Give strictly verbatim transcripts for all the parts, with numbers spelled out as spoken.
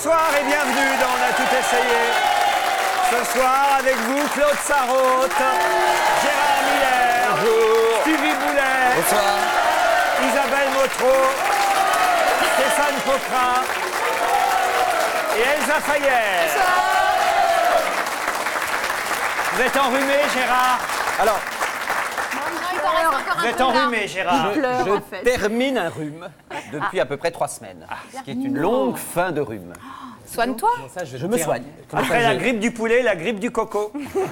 Bonsoir et bienvenue dans On a tout essayé. Ce soir avec vous Claude Sarraute, Gérard Miller, bonjour. Stevie Boulet, bonsoir. Isabelle Motro, Stéphane Pocrin et Elsa Fayer. Bonsoir. Vous êtes enrhumé, Gérard? Alors, vous êtes enrhumé, Gérard. Je, pleure, je en fait. termine un rhume depuis à peu près trois semaines, ce qui est une longue fin de rhume. Soigne-toi. Je, je me soigne. Après la grippe du poulet, la grippe du coco.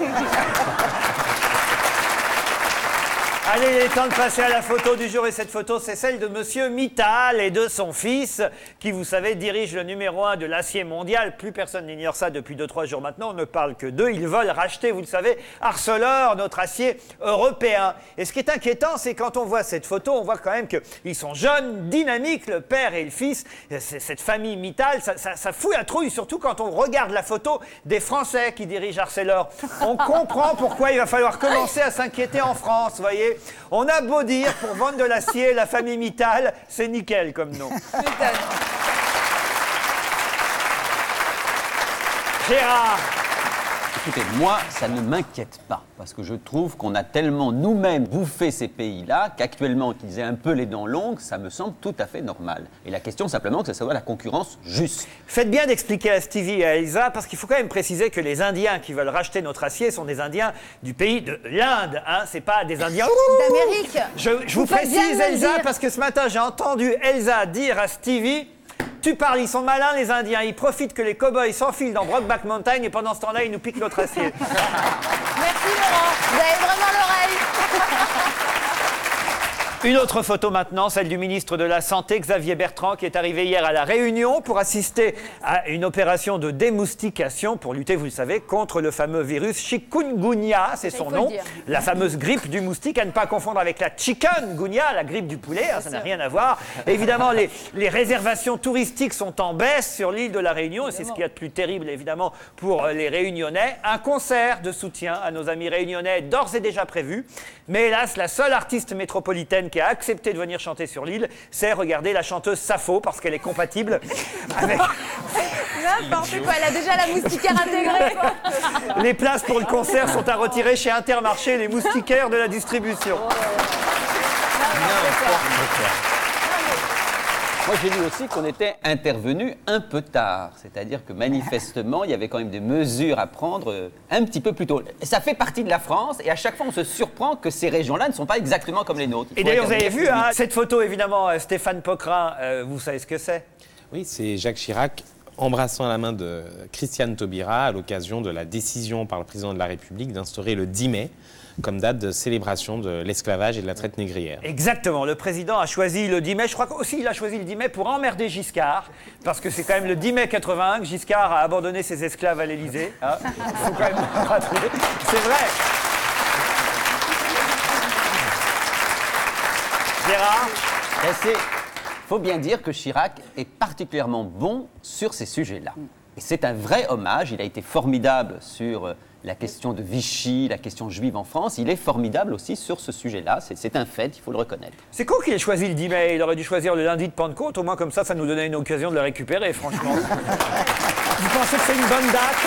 Allez, il est temps de passer à la photo du jour. Et cette photo, c'est celle de Monsieur Mittal et de son fils, qui, vous savez, dirige le numéro un de l'acier mondial. Plus personne n'ignore ça depuis deux trois jours maintenant. On ne parle que d'eux. Ils veulent racheter, vous le savez, Arcelor, notre acier européen. Et ce qui est inquiétant, c'est quand on voit cette photo, on voit quand même qu'ils sont jeunes, dynamiques, le père et le fils. Cette famille Mittal, ça, ça, ça fout la trouille, surtout quand on regarde la photo des Français qui dirigent Arcelor. On comprend pourquoi il va falloir commencer à s'inquiéter en France, vous voyez. On a beau dire, pour vendre de l'acier, la famille Mittal, c'est nickel comme nom. Gérard. Écoutez, moi, ça ne m'inquiète pas, parce que je trouve qu'on a tellement nous-mêmes bouffé ces pays-là qu'actuellement, qu'ils aient un peu les dents longues, ça me semble tout à fait normal. Et la question, simplement, que ça soit la concurrence juste. Faites bien d'expliquer à Stevie et à Elsa, parce qu'il faut quand même préciser que les Indiens qui veulent racheter notre acier sont des Indiens du pays de l'Inde, hein, c'est pas des Indiens d'Amérique. Je, je vous, vous précise, Elsa, parce que ce matin, j'ai entendu Elsa dire à Stevie: tu parles, ils sont malins les Indiens, ils profitent que les cow-boys s'enfilent dans Brokeback Mountain et pendant ce temps-là, ils nous piquent notre acier. Merci Laurent, vous avez vraiment l'oreille. Une autre photo maintenant, celle du ministre de la Santé, Xavier Bertrand, qui est arrivé hier à La Réunion pour assister à une opération de démoustication pour lutter, vous le savez, contre le fameux virus chikungunya, c'est son nom, la fameuse grippe du moustique, à ne pas confondre avec la chikungunya, la grippe du poulet, hein, ça n'a rien à voir. Évidemment, les, les réservations touristiques sont en baisse sur l'île de La Réunion, et c'est ce qu'il y a de plus terrible, évidemment, pour les Réunionnais. Un concert de soutien à nos amis réunionnais est d'ores et déjà prévu, mais hélas, la seule artiste métropolitaine qui a accepté de venir chanter sur l'île, c'est, regardez, la chanteuse Sappho, parce qu'elle est compatible avec... N'importe quoi, elle a déjà la moustiquaire intégrée. Les places pour le concert sont à retirer chez Intermarché, les moustiquaires de la distribution. Moi, j'ai lu aussi qu'on était intervenu un peu tard. C'est-à-dire que manifestement, il y avait quand même des mesures à prendre un petit peu plus tôt. Ça fait partie de la France et à chaque fois, on se surprend que ces régions-là ne sont pas exactement comme les nôtres. Et d'ailleurs, vous avez vu hein, cette photo, évidemment, Stéphane Pocrin, euh, vous savez ce que c'est? Oui, c'est Jacques Chirac embrassant la main de Christiane Taubira à l'occasion de la décision par le président de la République d'instaurer le dix mai comme date de célébration de l'esclavage et de la traite négrière. Exactement. Le président a choisi le dix mai. Je crois qu'aussi il a choisi le dix mai pour emmerder Giscard, parce que c'est quand même le dix mai quatre-vingt-un que Giscard a abandonné ses esclaves à l'Élysée. Ah, il faut quand même le rappeler. C'est vrai. Gérard, Il faut bien dire que Chirac est particulièrement bon sur ces sujets-là. Et c'est un vrai hommage. Il a été formidable sur la question de Vichy, la question juive en France. Il est formidable aussi sur ce sujet-là. C'est un fait, il faut le reconnaître. C'est con qu'il ait choisi le dix mai. Il aurait dû choisir le lundi de Pentecôte. Au moins, comme ça, ça nous donnait une occasion de le récupérer, franchement. Vous pensez que c'est une bonne date?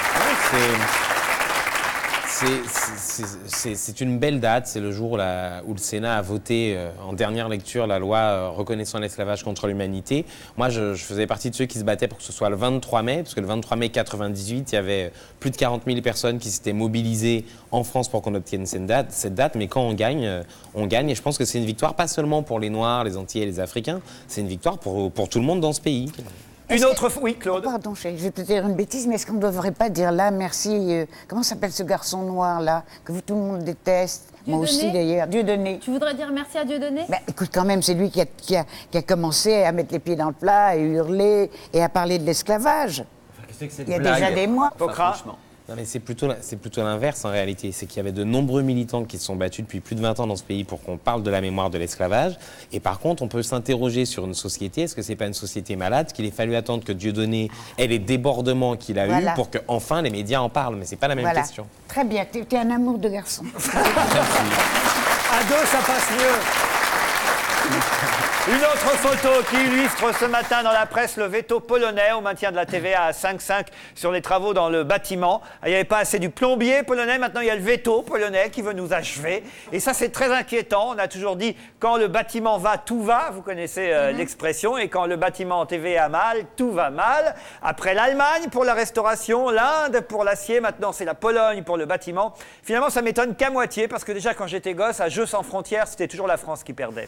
C'est une belle date. C'est le jour où, la, où le Sénat a voté euh, en dernière lecture la loi euh, reconnaissant l'esclavage contre l'humanité. Moi, je, je faisais partie de ceux qui se battaient pour que ce soit le vingt-trois mai, parce que le vingt-trois mai quatre-vingt-dix-huit, il y avait plus de quarante mille personnes qui s'étaient mobilisées en France pour qu'on obtienne cette date, cette date. Mais quand on gagne, euh, on gagne. Et je pense que c'est une victoire pas seulement pour les Noirs, les Antillais et les Africains, c'est une victoire pour, pour tout le monde dans ce pays. Une autre fois, oui, Claude. Pardon, je vais te dire une bêtise, mais est-ce qu'on ne devrait pas dire là, merci, euh, comment s'appelle ce garçon noir là, que vous, tout le monde déteste? Moi aussi d'ailleurs, Dieudonné. Tu voudrais dire merci à Dieudonné? Ben, écoute, quand même, c'est lui qui a, qui, a, qui a commencé à mettre les pieds dans le plat, à hurler et à parler de l'esclavage. Enfin, il y a blague. Déjà des mois. Enfin, franchement. Non, mais c'est plutôt, c'est plutôt l'inverse en réalité. C'est qu'il y avait de nombreux militants qui se sont battus depuis plus de vingt ans dans ce pays pour qu'on parle de la mémoire de l'esclavage. Et par contre, on peut s'interroger sur une société. Est-ce que c'est pas une société malade? Qu'il ait fallu attendre que Dieudonné ait les débordements qu'il a voilà. eu pour que enfin les médias en parlent. Mais c'est pas la même voilà. question. Très bien. Tu es un amour de garçon. À deux, ça passe mieux. Une autre photo qui illustre ce matin dans la presse le veto polonais au maintien de la T V A à cinq virgule cinq sur les travaux dans le bâtiment. Il n'y avait pas assez du plombier polonais, maintenant il y a le veto polonais qui veut nous achever. Et ça c'est très inquiétant. On a toujours dit quand le bâtiment va, tout va. Vous connaissez euh, mm-hmm. l'expression. Et quand le bâtiment T V A mal, tout va mal. Après l'Allemagne pour la restauration, l'Inde pour l'acier, maintenant c'est la Pologne pour le bâtiment. Finalement ça m'étonne qu'à moitié parce que déjà quand j'étais gosse, à Jeux sans frontières, c'était toujours la France qui perdait.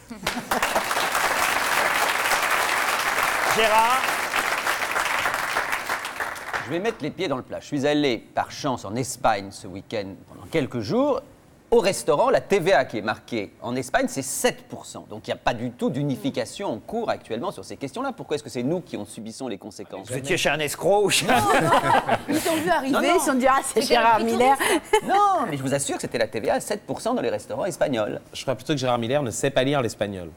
Gérard. Je vais mettre les pieds dans le plat. Je suis allé par chance en Espagne ce week-end pendant quelques jours. Au restaurant, la T V A qui est marquée en Espagne, c'est sept pour cent. Donc il n'y a pas du tout d'unification en cours actuellement sur ces questions-là. Pourquoi est-ce que c'est nous qui en subissons les conséquences? Vous étiez chez un escroc ou chez un... Ils t'ont vu arriver, Non, non. ils se sont dit « Ah, c'est Gérard Miller ». Non, mais je vous assure que c'était la T V A à sept pour cent dans les restaurants espagnols. Je crois plutôt que Gérard Miller ne sait pas lire l'espagnol.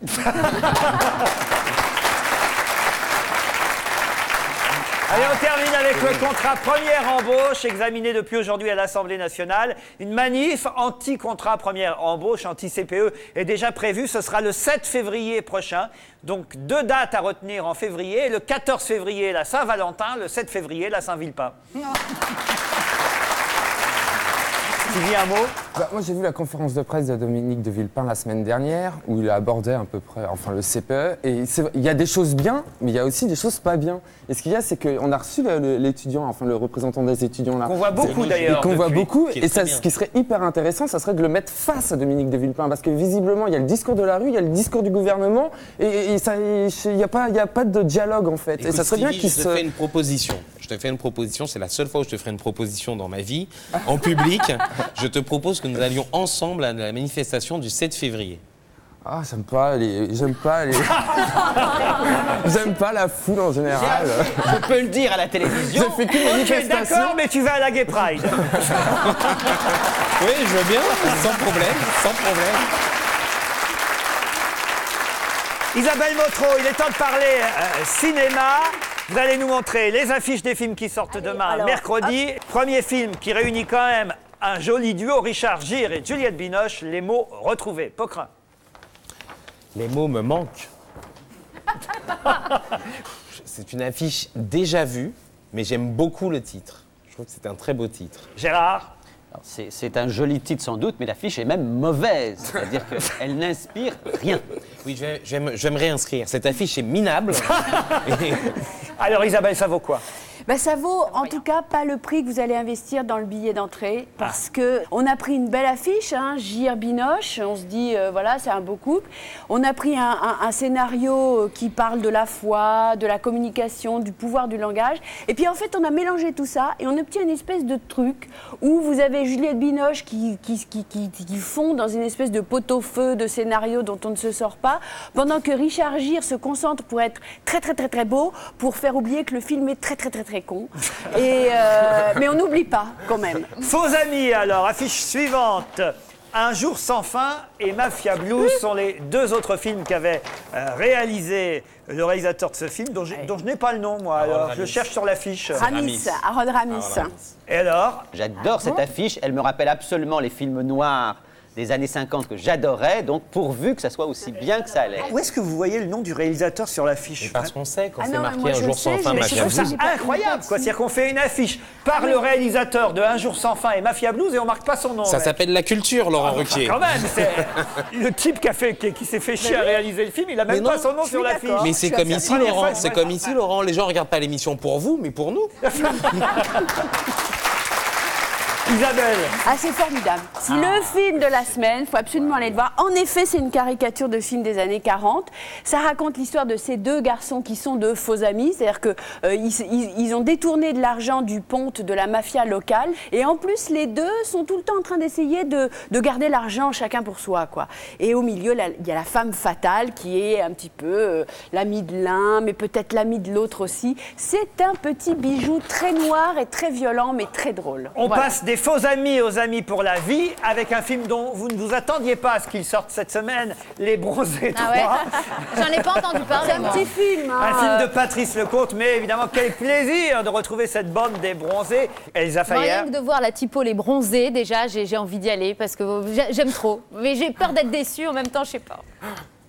Allez, on termine avec le contrat première embauche, examiné depuis aujourd'hui à l'Assemblée nationale. Une manif anti-contrat première embauche, anti-C P E, est déjà prévue. Ce sera le sept février prochain. Donc, deux dates à retenir en février. Le quatorze février, la Saint-Valentin. Le sept février, la Saint-Villepin. Tu dis un mot? Bah, moi, j'ai vu la conférence de presse de Dominique de Villepin la semaine dernière, où il a abordé à peu près, enfin, le C P E. Et il y a des choses bien, mais il y a aussi des choses pas bien. Et ce qu'il y a, c'est qu'on a reçu l'étudiant, enfin, le représentant des étudiants là. Qu'on voit beaucoup d'ailleurs. Et qu'on voit beaucoup. Qui Et ça, ce qui serait hyper intéressant, ça serait de le mettre face à Dominique de Villepin. Parce que visiblement, il y a le discours de la rue, il y a le discours du gouvernement. Et, et ça, il n'y a, a pas de dialogue, en fait. Écoute, et ça serait Stevie, bien qu'il je te se. fais une proposition. Je te fais une proposition. C'est la seule fois où je te ferai une proposition dans ma vie. En public, je te propose que nous allions ensemble à la manifestation du sept février. Ah, j'aime pas les. J'aime pas les. J'aime pas la foule en général. Je peux le dire à la télévision. J'ai fait qu'une Ok, manifestation. d'accord, mais tu vas à la Gay Pride. Oui, je veux bien, sans problème, sans problème. Isabelle Motro, il est temps de parler euh, cinéma. Vous allez nous montrer les affiches des films qui sortent Allez, demain, alors, mercredi. Premier film qui réunit quand même un joli duo, Richard Gere et Juliette Binoche, Les mots retrouvés. Pocrin. Les mots me manquent. C'est une affiche déjà vue, mais j'aime beaucoup le titre. Je trouve que c'est un très beau titre. Gérard. Alors, C'est c'est un joli titre sans doute, mais l'affiche est même mauvaise. C'est-à-dire qu'elle n'inspire rien. Oui, je vais, je vais me, je vais me réinscrire. Cette affiche est minable. Et- Alors Isabelle, ça vaut quoi? Bah, ça vaut en tout cas pas le prix que vous allez investir dans le billet d'entrée parce que on a pris une belle affiche, hein, Gere Binoche, on se dit euh, voilà c'est un beau couple. On a pris un, un- un scénario qui parle de la foi, de la communication, du pouvoir du langage. Et puis en fait on a mélangé tout ça et on obtient une espèce de truc où vous avez Juliette Binoche qui, qui, qui, qui, qui fond dans une espèce de pot-au-feu de scénario dont on ne se sort pas, pendant que Richard Gere se concentre pour être très très très très beau, pour faire oublier que le film est très très très très con. Et euh, mais on n'oublie pas quand même. Faux amis alors, affiche suivante. Un jour sans fin et Mafia Blues sont les deux autres films qu'avait euh, réalisé le réalisateur de ce film, dont je, dont je n'ai pas le nom moi. Harold Alors je Ramis. le cherche sur l'affiche. Ramis, Ramis. Harold Ramis. Ah, voilà. Et alors? J'adore cette affiche. Elle me rappelle absolument les films noirs des années cinquante que j'adorais. Donc pourvu que ça soit aussi bien que ça allait. Où est-ce que vous voyez le nom du réalisateur sur l'affiche? Et parce qu'on sait, quand Ah c'est non, mais marqué moi, un je jour le sans sais, fin, je- Mafia je- Je trouve Blues. ça incroyable, quoi. C'est-à-dire qu'on fait une affiche par le réalisateur de Un jour sans fin et Mafia Blues et on marque pas son nom. Ça mec. s'appelle la culture, Laurent Ruquier. Quand même, c'est le type qui, a fait, qui, qui s'est fait chier à réaliser le film, il a même Mais pas non, son nom je sur suis l'affiche. d'accord. Mais Je c'est suis comme assez- ici, Première Laurent. fois, C'est ouais. comme ici, Laurent. Les gens regardent pas l'émission pour vous, mais pour nous. Isabelle. Ah, c'est formidable. C'est le film de la semaine, il faut absolument aller le voir. En effet, c'est une caricature de film des années quarante. Ça raconte l'histoire de ces deux garçons qui sont de faux amis, c'est-à-dire qu'ils euh, ils, ils- ils ont détourné de l'argent du ponte de la mafia locale. Et en plus, les deux sont tout le temps en train d'essayer de, de garder l'argent chacun pour soi, quoi. Et au milieu, là, il y a la femme fatale qui est un petit peu euh, l'amie de l'un, mais peut-être l'amie de l'autre aussi. C'est un petit bijou très noir et très violent, mais très drôle. On Voilà. passe des faux amis aux amis pour la vie avec un film dont vous ne vous attendiez pas à ce qu'il sorte cette semaine, Les Bronzés trois. Ah ouais. J'en ai pas entendu parler. C'est un moi. petit film. Hein, Un film euh, de Patrice Lecomte, mais évidemment, quel plaisir de retrouver cette bande des Bronzés. Elsa Moi, rien Fayer. que de voir la typo Les Bronzés, déjà, j'ai j'ai envie d'y aller parce que j'ai- j'aime trop. Mais j'ai peur d'être déçue en même temps, je sais pas.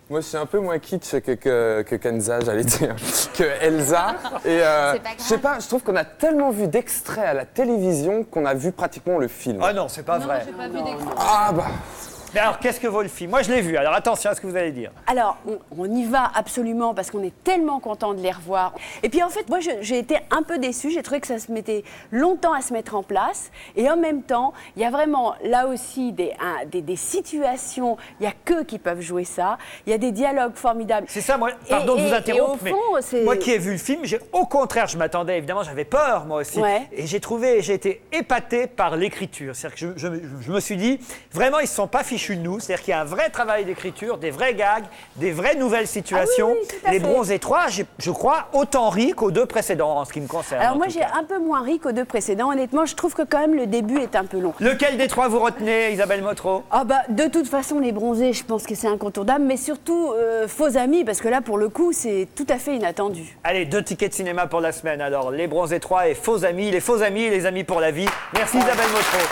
Moi, je suis un peu moins kitsch que, que, que Kenza, j'allais dire, que Elsa. Et euh, C'est pas grave. je sais pas, je trouve qu'on a tellement vu d'extraits à la télévision qu'on a vu pratiquement le film. Ah non, c'est pas vrai. J'ai pas vu d'extrait. Ah bah. Mais alors, qu'est-ce que vaut le film? Moi, je l'ai vu. Alors, attention à ce que vous allez dire. Alors, on, on y va absolument parce qu'on est tellement content de les revoir. Et puis en fait, moi, je- j'ai été un peu déçue. J'ai trouvé que ça se mettait longtemps à se mettre en place. Et en même temps, il y a vraiment là aussi des, un- des, des situations. Il n'y a qu'eux qui peuvent jouer ça. Il y a des dialogues formidables. C'est ça, moi, Et- pardon de et- vous et interrompre, au mais fond, c'est- moi qui ai vu le film, j'ai, au contraire, je m'attendais, évidemment, j'avais peur, moi aussi. Ouais. Et j'ai trouvé, j'ai été épaté par l'écriture. C'est-à-dire que je, je- je me suis dit, vraiment, ils ne se sont pas fichus de nous. C'est-à-dire qu'il y a un vrai travail d'écriture, des vrais gags, des vraies nouvelles situations. Ah oui, oui, tout à Les fait. Bronzés trois, j'ai- je crois, autant ri qu'aux deux précédents, en ce qui me concerne. Alors en moi, tout j'ai cas. un peu moins ri qu'aux deux précédents. Honnêtement, je trouve que quand même le début est un peu long. Lequel des trois vous retenez, Isabelle Motro? Ah bah, de toute façon, les bronzés, je pense que c'est incontournable, mais surtout euh, Faux Amis, parce que là, pour le coup, c'est tout à fait inattendu. Allez, deux tickets de cinéma pour la semaine. Alors, Les Bronzés trois et Faux Amis. Les Faux Amis, les amis pour la vie. Merci Isabelle Motro.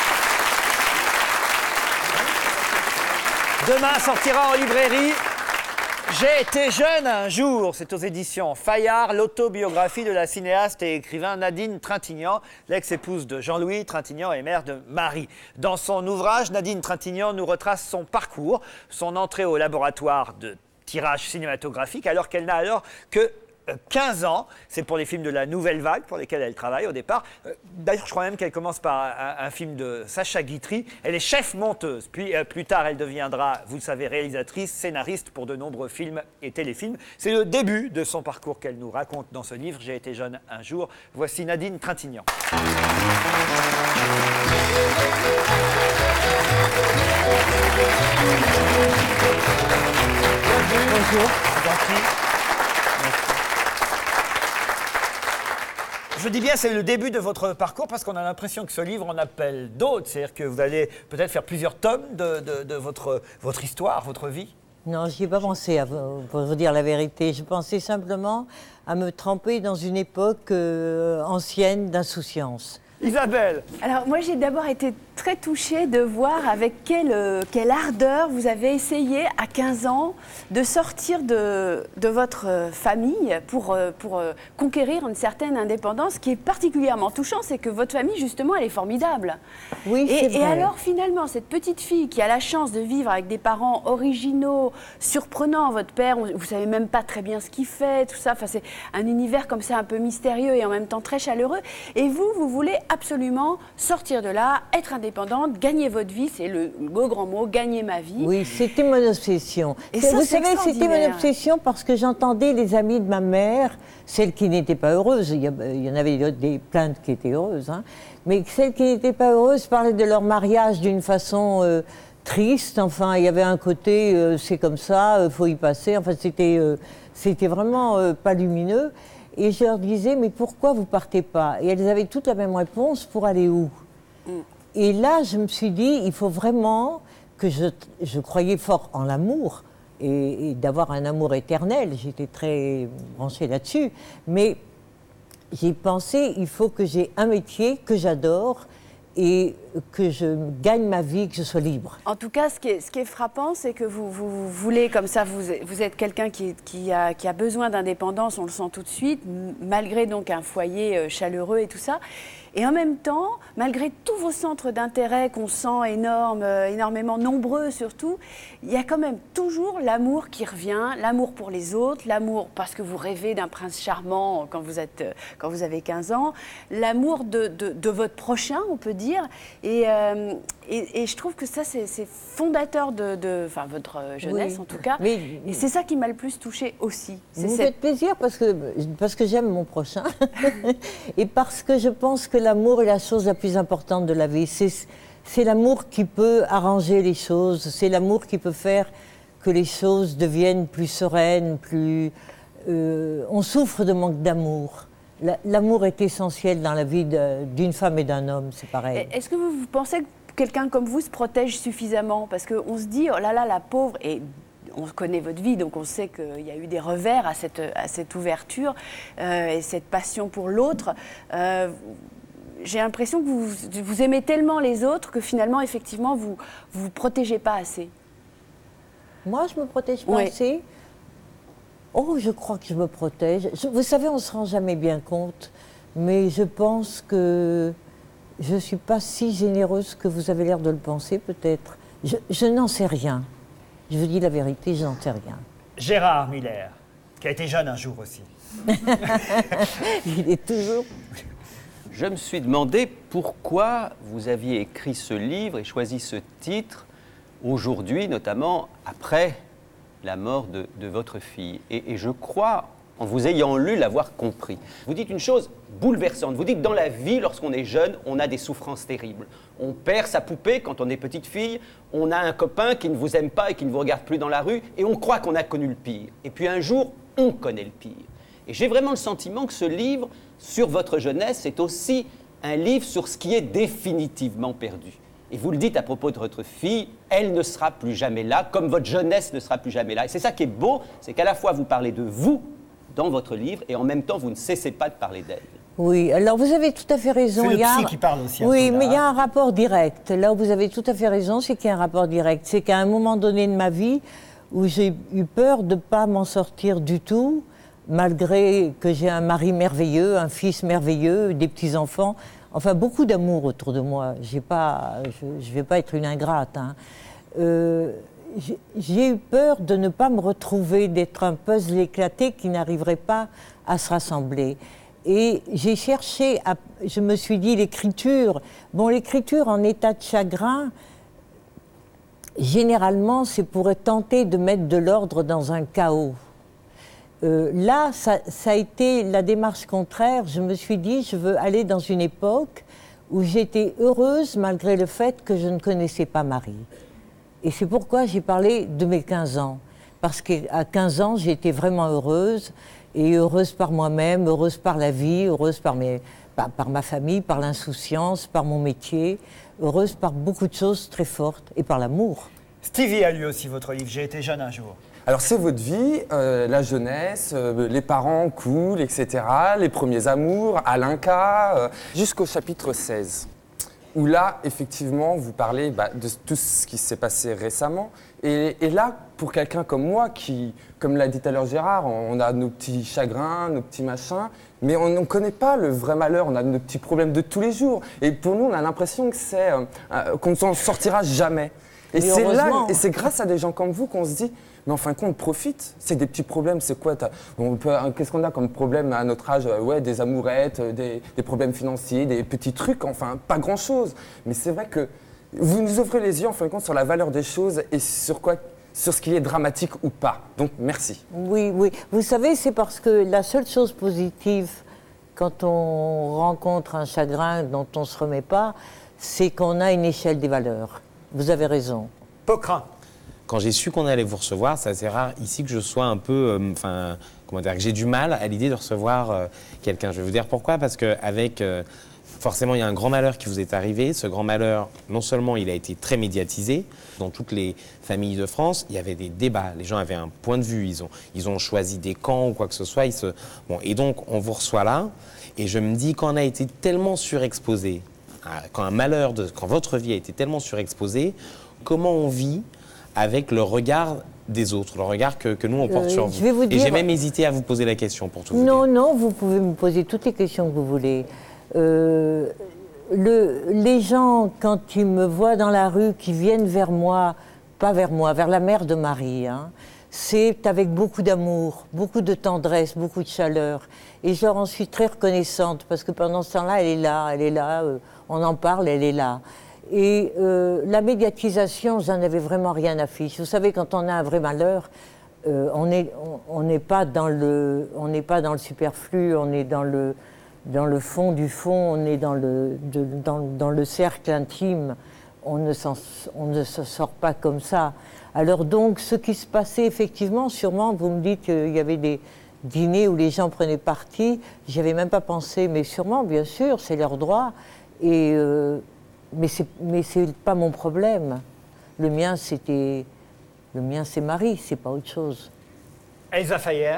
Demain sortira en librairie J'ai été jeune un jour. C'est aux éditions Fayard, l'autobiographie de la cinéaste et écrivain Nadine Trintignant, l'ex-épouse de Jean-Louis Trintignant et mère de Marie. Dans son ouvrage, Nadine Trintignant nous retrace son parcours, son entrée au laboratoire de tirage cinématographique, alors qu'elle n'a alors que quinze ans. C'est pour les films de la Nouvelle Vague pour lesquels elle travaille au départ. Euh, D'ailleurs, je crois même qu'elle commence par un, un film de Sacha Guitry. Elle est chef monteuse. Puis euh, plus tard, elle deviendra, vous le savez, réalisatrice, scénariste pour de nombreux films et téléfilms. C'est le début de son parcours qu'elle nous raconte dans ce livre. J'ai été jeune un jour. Voici Nadine Trintignant. Bonjour. Je dis bien, c'est le début de votre parcours parce qu'on a l'impression que ce livre en appelle d'autres. C'est-à-dire que vous allez peut-être faire plusieurs tomes de, de- de votre, votre histoire, votre vie. Non, j'y ai pas pensé, à vous- pour vous dire la vérité. Je pensais simplement à me tremper dans une époque euh, ancienne d'insouciance. Isabelle, Alors moi j'ai d'abord été très touchée de voir avec quelle, euh, quelle ardeur vous avez essayé à quinze ans de sortir de, de votre euh, famille pour, euh, pour euh, conquérir une certaine indépendance. Ce qui est particulièrement touchant, c'est que votre famille justement elle est formidable. Oui, c'est Et, et vrai. alors finalement cette petite fille qui a la chance de vivre avec des parents originaux, surprenants, votre père, on- vous savez même pas très bien ce qu'il fait, tout ça, enfin, c'est un univers comme ça un peu mystérieux et en même temps très chaleureux. Et vous, vous voulez absolument sortir de là, être indépendante, gagner votre vie, c'est le, le beau grand mot, gagner ma vie. Oui, c'était mon obsession. Et C'est- ça, vous c'est savez, c'était mon extraordinaire. obsession parce que j'entendais les amies de ma mère, celles qui n'étaient pas heureuses, il y, a- il y en avait d'autres- des plaintes qui étaient heureuses, hein, mais celles qui n'étaient pas heureuses parlaient de leur mariage d'une façon euh, triste. Enfin, il y avait un côté, euh, c'est comme ça, il faut y passer. Enfin, c'était euh, c'était vraiment euh, pas lumineux. Et je leur disais, mais pourquoi vous partez pas? Et elles avaient toutes la même réponse, pour aller où? Et là, je me suis dit, il faut vraiment que je, je croyais fort en l'amour et, et d'avoir un amour éternel. J'étais très branchée là-dessus. Mais j'ai pensé, il faut que j'ai un métier que j'adore et que je gagne ma vie, que je sois libre. En tout cas, ce qui est, ce qui est frappant, c'est que vous, vous, vous voulez, comme ça, vous, êtes- vous êtes quelqu'un qui, qui, a, qui a besoin d'indépendance, on le sent tout de suite, m- malgré donc un foyer euh, chaleureux et tout ça. Et en même temps, malgré tous vos centres d'intérêt qu'on sent énormes, euh, énormément nombreux surtout, il y a quand même toujours l'amour qui revient, l'amour pour les autres, l'amour parce que vous rêvez d'un prince charmant quand vous, êtes, euh, quand vous avez quinze ans, l'amour de, de, de votre prochain, on peut dire. Et, euh, et, et je trouve que ça, c'est c'est fondateur de, de enfin, votre euh, jeunesse Oui. en tout cas. Mais- et c'est ça qui m'a le plus touchée aussi. C'est Vous me cette- faites plaisir parce que, parce que j'aime mon prochain et parce que je pense que l'amour est la chose la plus importante de la vie. C'est c'est l'amour qui peut arranger les choses, c'est l'amour qui peut faire que les choses deviennent plus sereines, plus... euh, on souffre de manque d'amour. La- L'amour est essentiel dans la vie de- d'une femme et d'un homme, c'est pareil. Est-ce que vous, vous pensez que quelqu'un comme vous se protège suffisamment? Parce qu'on se dit, oh là là, la pauvre, et on connaît votre vie, donc on sait qu'il y a eu des revers à cette, à cette ouverture euh, et cette passion pour l'autre. Euh, J'ai l'impression que vous, vous aimez tellement les autres que finalement, effectivement, vous ne vous protégez pas assez. Moi, je me protège pas Oui. assez. Oh, je crois que je me protège. Je- vous savez, on ne se rend jamais bien compte, mais je pense que je ne suis pas si généreuse que vous avez l'air de le penser, peut-être. Je, je n'en sais rien. Je vous dis la vérité, je n'en sais rien. Gérard Miller, qui a été jeune un jour aussi. Il est toujours... Je me suis demandé pourquoi vous aviez écrit ce livre et choisi ce titre aujourd'hui, notamment après la mort de, de votre fille. Et, et je crois, en vous ayant lu, l'avoir compris. Vous dites une chose bouleversante. Vous dites dans la vie, lorsqu'on est jeune, on a des souffrances terribles. On perd sa poupée quand on est petite fille, on a un copain qui ne vous aime pas et qui ne vous regarde plus dans la rue, et on croit qu'on a connu le pire. Et puis un jour, on connaît le pire. Et j'ai vraiment le sentiment que ce livre, sur votre jeunesse, est aussi un livre sur ce qui est définitivement perdu. Et vous le dites à propos de votre fille, elle ne sera plus jamais là, comme votre jeunesse ne sera plus jamais là. Et c'est ça qui est beau, c'est qu'à la fois vous parlez de vous dans votre livre, et en même temps vous ne cessez pas de parler d'elle. Oui, alors vous avez tout à fait raison. C'est le Il y a psy un- qui parle aussi un Oui, peu, là, mais il y a hein. un rapport direct. Là où vous avez tout à fait raison, c'est qu'il y a un rapport direct. C'est qu'à un moment donné de ma vie, où j'ai eu peur de ne pas m'en sortir du tout, malgré que j'ai un mari merveilleux, un fils merveilleux, des petits-enfants, enfin beaucoup d'amour autour de moi. J'ai pas, je ne vais pas être une ingrate, hein. Euh, j'ai- j'ai eu peur de ne pas me retrouver, d'être un puzzle éclaté qui n'arriverait pas à se rassembler. Et j'ai cherché, à, je me suis dit, l'écriture, bon, l'écriture en état de chagrin, généralement, c'est pour tenter de mettre de l'ordre dans un chaos. Euh, là, ça, ça a été la démarche contraire. Je me suis dit, je veux aller dans une époque où j'étais heureuse malgré le fait que je ne connaissais pas Marie. Et c'est pourquoi j'ai parlé de mes quinze ans. Parce qu'à quinze ans, j'étais vraiment heureuse, et heureuse par moi-même, heureuse par la vie, heureuse par, mes, par, par ma famille, par l'insouciance, par mon métier, heureuse par beaucoup de choses très fortes, et par l'amour. Stevie a lu aussi votre livre, J'ai été jeune un jour. Alors c'est votre vie, euh, la jeunesse, euh, les parents cool, et cetera, les premiers amours, Alain K, euh, jusqu'au chapitre seize, où là, effectivement, vous parlez bah, de tout ce qui s'est passé récemment. Et, et là, pour quelqu'un comme moi, qui, comme l'a dit tout à l'heure Gérard, on a nos petits chagrins, nos petits machins, mais on ne connaît pas le vrai malheur, on a nos petits problèmes de tous les jours. Et pour nous, on a l'impression que c'est, euh, euh, qu'on ne s'en sortira jamais. Et Mais c'est là, heureusement. et c'est grâce à des gens comme vous qu'on se dit, mais en fin de compte, profite. C'est des petits problèmes, c'est quoi t'as- on peut- Qu'est-ce qu'on a comme problème à notre âge? Ouais, des amourettes, des, des problèmes financiers, des petits trucs, enfin, pas grand-chose. Mais c'est vrai que vous nous ouvrez les yeux, en fin de compte, sur la valeur des choses et sur quoi, sur ce qui est dramatique ou pas. Donc, merci. Oui, oui. Vous savez, c'est parce que la seule chose positive quand on rencontre un chagrin dont on ne se remet pas, c'est qu'on a une échelle des valeurs. Vous avez raison. Poquelin. Quand j'ai su qu'on allait vous recevoir, c'est assez rare ici que je sois un peu, euh, enfin, comment dire, que j'ai du mal à l'idée de recevoir euh, quelqu'un. Je vais vous dire pourquoi, parce qu'avec, euh, forcément, il y a un grand malheur qui vous est arrivé. Ce grand malheur, non seulement il a été très médiatisé, dans toutes les familles de France, il y avait des débats, les gens avaient un point de vue, ils ont, ils ont choisi des camps ou quoi que ce soit. Ils se... bon, et donc, on vous reçoit là, et je me dis, quand on a été tellement surexposé, quand un malheur, de, quand votre vie a été tellement surexposée, comment on vit avec le regard des autres, le regard que, que nous on porte Euh, sur je vous. vais vous Et dire- j'ai même hésité à vous poser la question pour tout vous Non, dire. non, vous pouvez me poser toutes les questions que vous voulez. Euh, le, les gens, quand ils me voient dans la rue, qui viennent vers moi, pas vers moi, vers la mère de Marie, hein, c'est avec beaucoup d'amour, beaucoup de tendresse, beaucoup de chaleur. Et je leur en suis très reconnaissante, parce que pendant ce temps-là, elle est là, elle est là, euh, on en parle, elle est là. Et euh, la médiatisation, j'en avais vraiment rien à fiche. Vous savez, quand on a un vrai malheur, euh, on n'est on, on n'est pas dans le, on n'est pas dans le superflu, on est dans le, dans le fond du fond, on est dans le, de- dans, dans le cercle intime. On ne, s'en- on ne se sort pas comme ça. Alors donc, ce qui se passait effectivement, sûrement, vous me dites qu'il y avait des dîners où les gens prenaient parti. J'y avais même pas pensé, mais sûrement, bien sûr, c'est leur droit. Et euh, mais c'est mais c'est pas mon problème. Le mien, c'était le mien, c'est Marie, c'est pas autre chose. Elsa Fayer.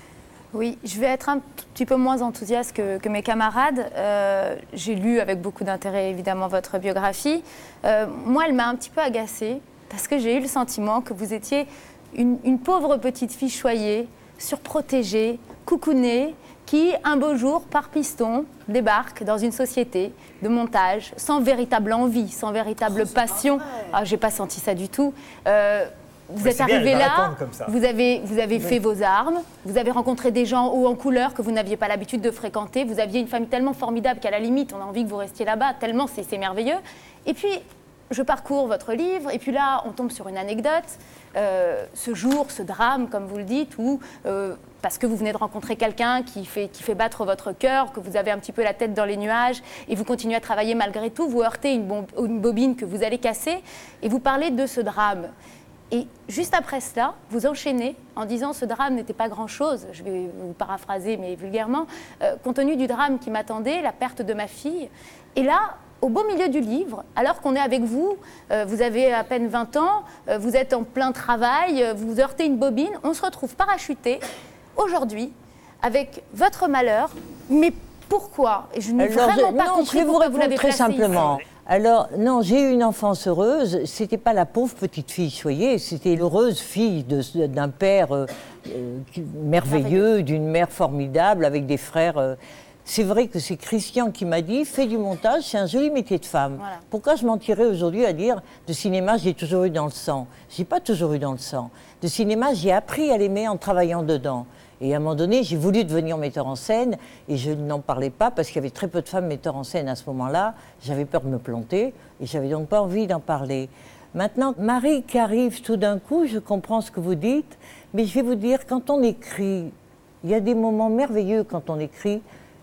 Oui, je vais être un tout petit peu moins enthousiaste que, que mes camarades. Euh, j'ai lu avec beaucoup d'intérêt, évidemment, votre biographie. Euh, moi, elle m'a un petit peu agacée parce que j'ai eu le sentiment que vous étiez une, une pauvre petite fille choyée, surprotégée, coucounée, qui, un beau jour, par piston, débarque dans une société de montage, sans véritable envie, sans véritable oh, passion. Ah, j'ai pas senti ça du tout. Euh, vous êtes arrivé là, vous avez, vous avez oui. fait vos armes, vous avez rencontré des gens hauts en couleur que vous n'aviez pas l'habitude de fréquenter, vous aviez une famille tellement formidable qu'à la limite, on a envie que vous restiez là-bas, tellement c'est, c'est merveilleux. Et puis, je parcours votre livre, et puis là, on tombe sur une anecdote, euh, ce jour, ce drame, comme vous le dites, où, euh, parce que vous venez de rencontrer quelqu'un qui fait, qui fait battre votre cœur, que vous avez un petit peu la tête dans les nuages, et vous continuez à travailler malgré tout, vous heurtez une, bombe, une bobine que vous allez casser, et vous parlez de ce drame. Et juste après cela, vous enchaînez en disant « ce drame n'était pas grand-chose », je vais vous paraphraser, mais vulgairement, euh, compte tenu du drame qui m'attendait, la perte de ma fille. Et là, au beau milieu du livre, alors qu'on est avec vous, euh, vous avez à peine vingt ans, euh, vous êtes en plein travail, euh, vous heurtez une bobine, on se retrouve parachuté, aujourd'hui, avec votre malheur. Mais pourquoi? Et je n'ai vraiment je, pas non, compris je vais vous pourquoi vous l'avez très placé simplement. ici. Alors, non, j'ai eu une enfance heureuse. C'était pas la pauvre petite fille choyée, c'était l'heureuse fille de, d'un père euh, euh, merveilleux, d'une mère formidable, avec des frères... Euh, C'est vrai que c'est Christian qui m'a dit « fais du montage, c'est un joli métier de femme voilà. ». Pourquoi je mentirais aujourd'hui à dire « de cinéma, j'ai toujours eu dans le sang ». Je n'ai pas toujours eu dans le sang. De cinéma, j'ai appris à l'aimer en travaillant dedans. Et à un moment donné, j'ai voulu devenir metteur en scène et je n'en parlais pas parce qu'il y avait très peu de femmes metteurs en scène à ce moment-là. J'avais peur de me planter et j'avais donc pas envie d'en parler. Maintenant, Marie qui arrive tout d'un coup, je comprends ce que vous dites, mais je vais vous dire, quand on écrit, il y a des moments merveilleux quand on écrit.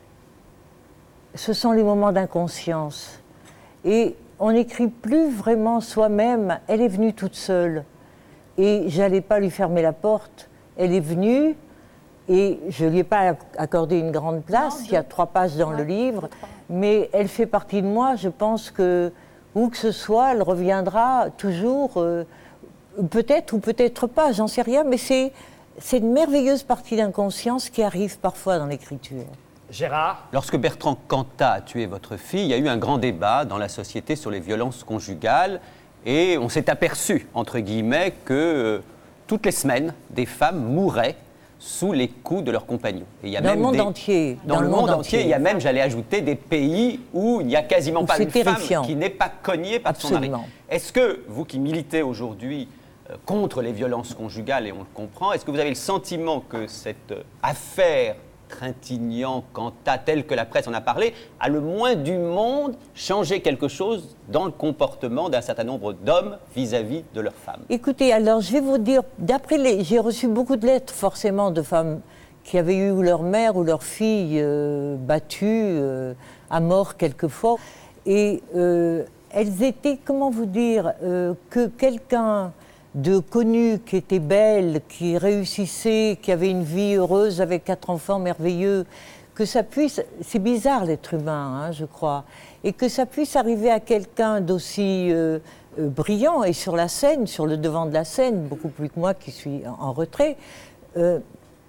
Ce sont les moments d'inconscience. Et on n'écrit plus vraiment soi-même. Elle est venue toute seule. Et je n'allais pas lui fermer la porte. Elle est venue et je ne lui ai pas accordé une grande place. Non, il y a trois pages dans ouais, le livre. Mais elle fait partie de moi. Je pense que, où que ce soit, elle reviendra toujours. Euh, peut-être ou peut-être pas, j'en sais rien. Mais c'est, c'est une merveilleuse partie d'inconscience qui arrive parfois dans l'écriture. Gérard? Lorsque Bertrand Cantat a tué votre fille, il y a eu un grand débat dans la société sur les violences conjugales et on s'est aperçu, entre guillemets, que euh, toutes les semaines, des femmes mouraient sous les coups de leurs compagnons. Et il y a dans même le monde des... entier. Dans, dans le, le monde, monde entier, entier, il y a même, j'allais ajouter, des pays où il n'y a quasiment où pas une terrifiant. Femme qui n'est pas cognée par Absolument. Son mari. Est-ce que, vous qui militez aujourd'hui euh, contre les violences conjugales, et on le comprend, est-ce que vous avez le sentiment que cette euh, affaire Trintignant, Cantat, tel que la presse en a parlé, a le moins du monde changé quelque chose dans le comportement d'un certain nombre d'hommes vis-à-vis de leurs femmes? Écoutez, alors je vais vous dire, d'après les... j'ai reçu beaucoup de lettres forcément de femmes qui avaient eu leur mère ou leur fille euh, battue euh, à mort quelquefois. Et euh, elles étaient, comment vous dire, euh, que quelqu'un de connu, qui était belle, qui réussissait, qui avait une vie heureuse avec quatre enfants merveilleux, que ça puisse, c'est bizarre l'être humain, hein, je crois, et que ça puisse arriver à quelqu'un d'aussi euh, euh, brillant et sur la scène, sur le devant de la scène, beaucoup plus que moi qui suis en, en retrait, euh,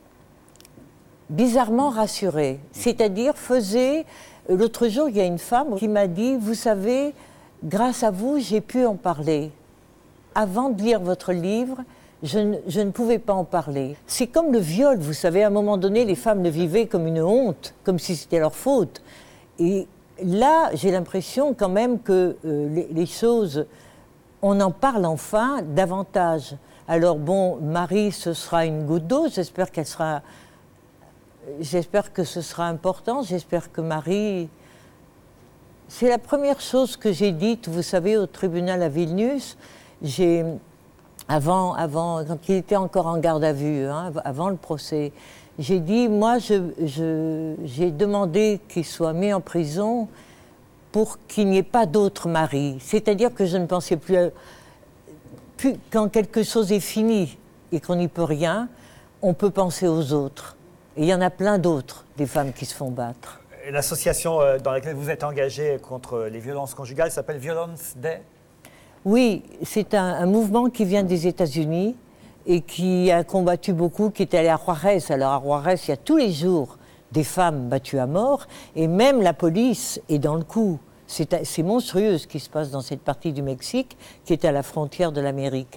bizarrement rassuré. C'est-à-dire faisait, l'autre jour il y a une femme qui m'a dit, vous savez, grâce à vous j'ai pu en parler. Avant de lire votre livre, je ne, je ne pouvais pas en parler. C'est comme le viol, vous savez, à un moment donné, les femmes le vivaient comme une honte, comme si c'était leur faute. Et là, j'ai l'impression quand même que euh, les, les choses, on en parle enfin davantage. Alors bon, Marie, ce sera une goutte d'eau, j'espère qu'elle sera... J'espère que ce sera important, j'espère que Marie... C'est la première chose que j'ai dite, vous savez, au tribunal à Vilnius. J'ai, avant, avant, quand il était encore en garde à vue, hein, avant le procès, j'ai dit, moi, je, je, j'ai demandé qu'il soit mis en prison pour qu'il n'y ait pas d'autres maris. C'est-à-dire que je ne pensais plus, à, plus quand quelque chose est fini et qu'on n'y peut rien, on peut penser aux autres. Et il y en a plein d'autres, des femmes qui se font battre. L'association dans laquelle vous êtes engagé contre les violences conjugales s'appelle Violence Day. Oui, c'est un, un mouvement qui vient des États-Unis et qui a combattu beaucoup, qui est allé à Juarez. Alors à Juarez, il y a tous les jours des femmes battues à mort et même la police est dans le coup. C'est, c'est monstrueux ce qui se passe dans cette partie du Mexique qui est à la frontière de l'Amérique.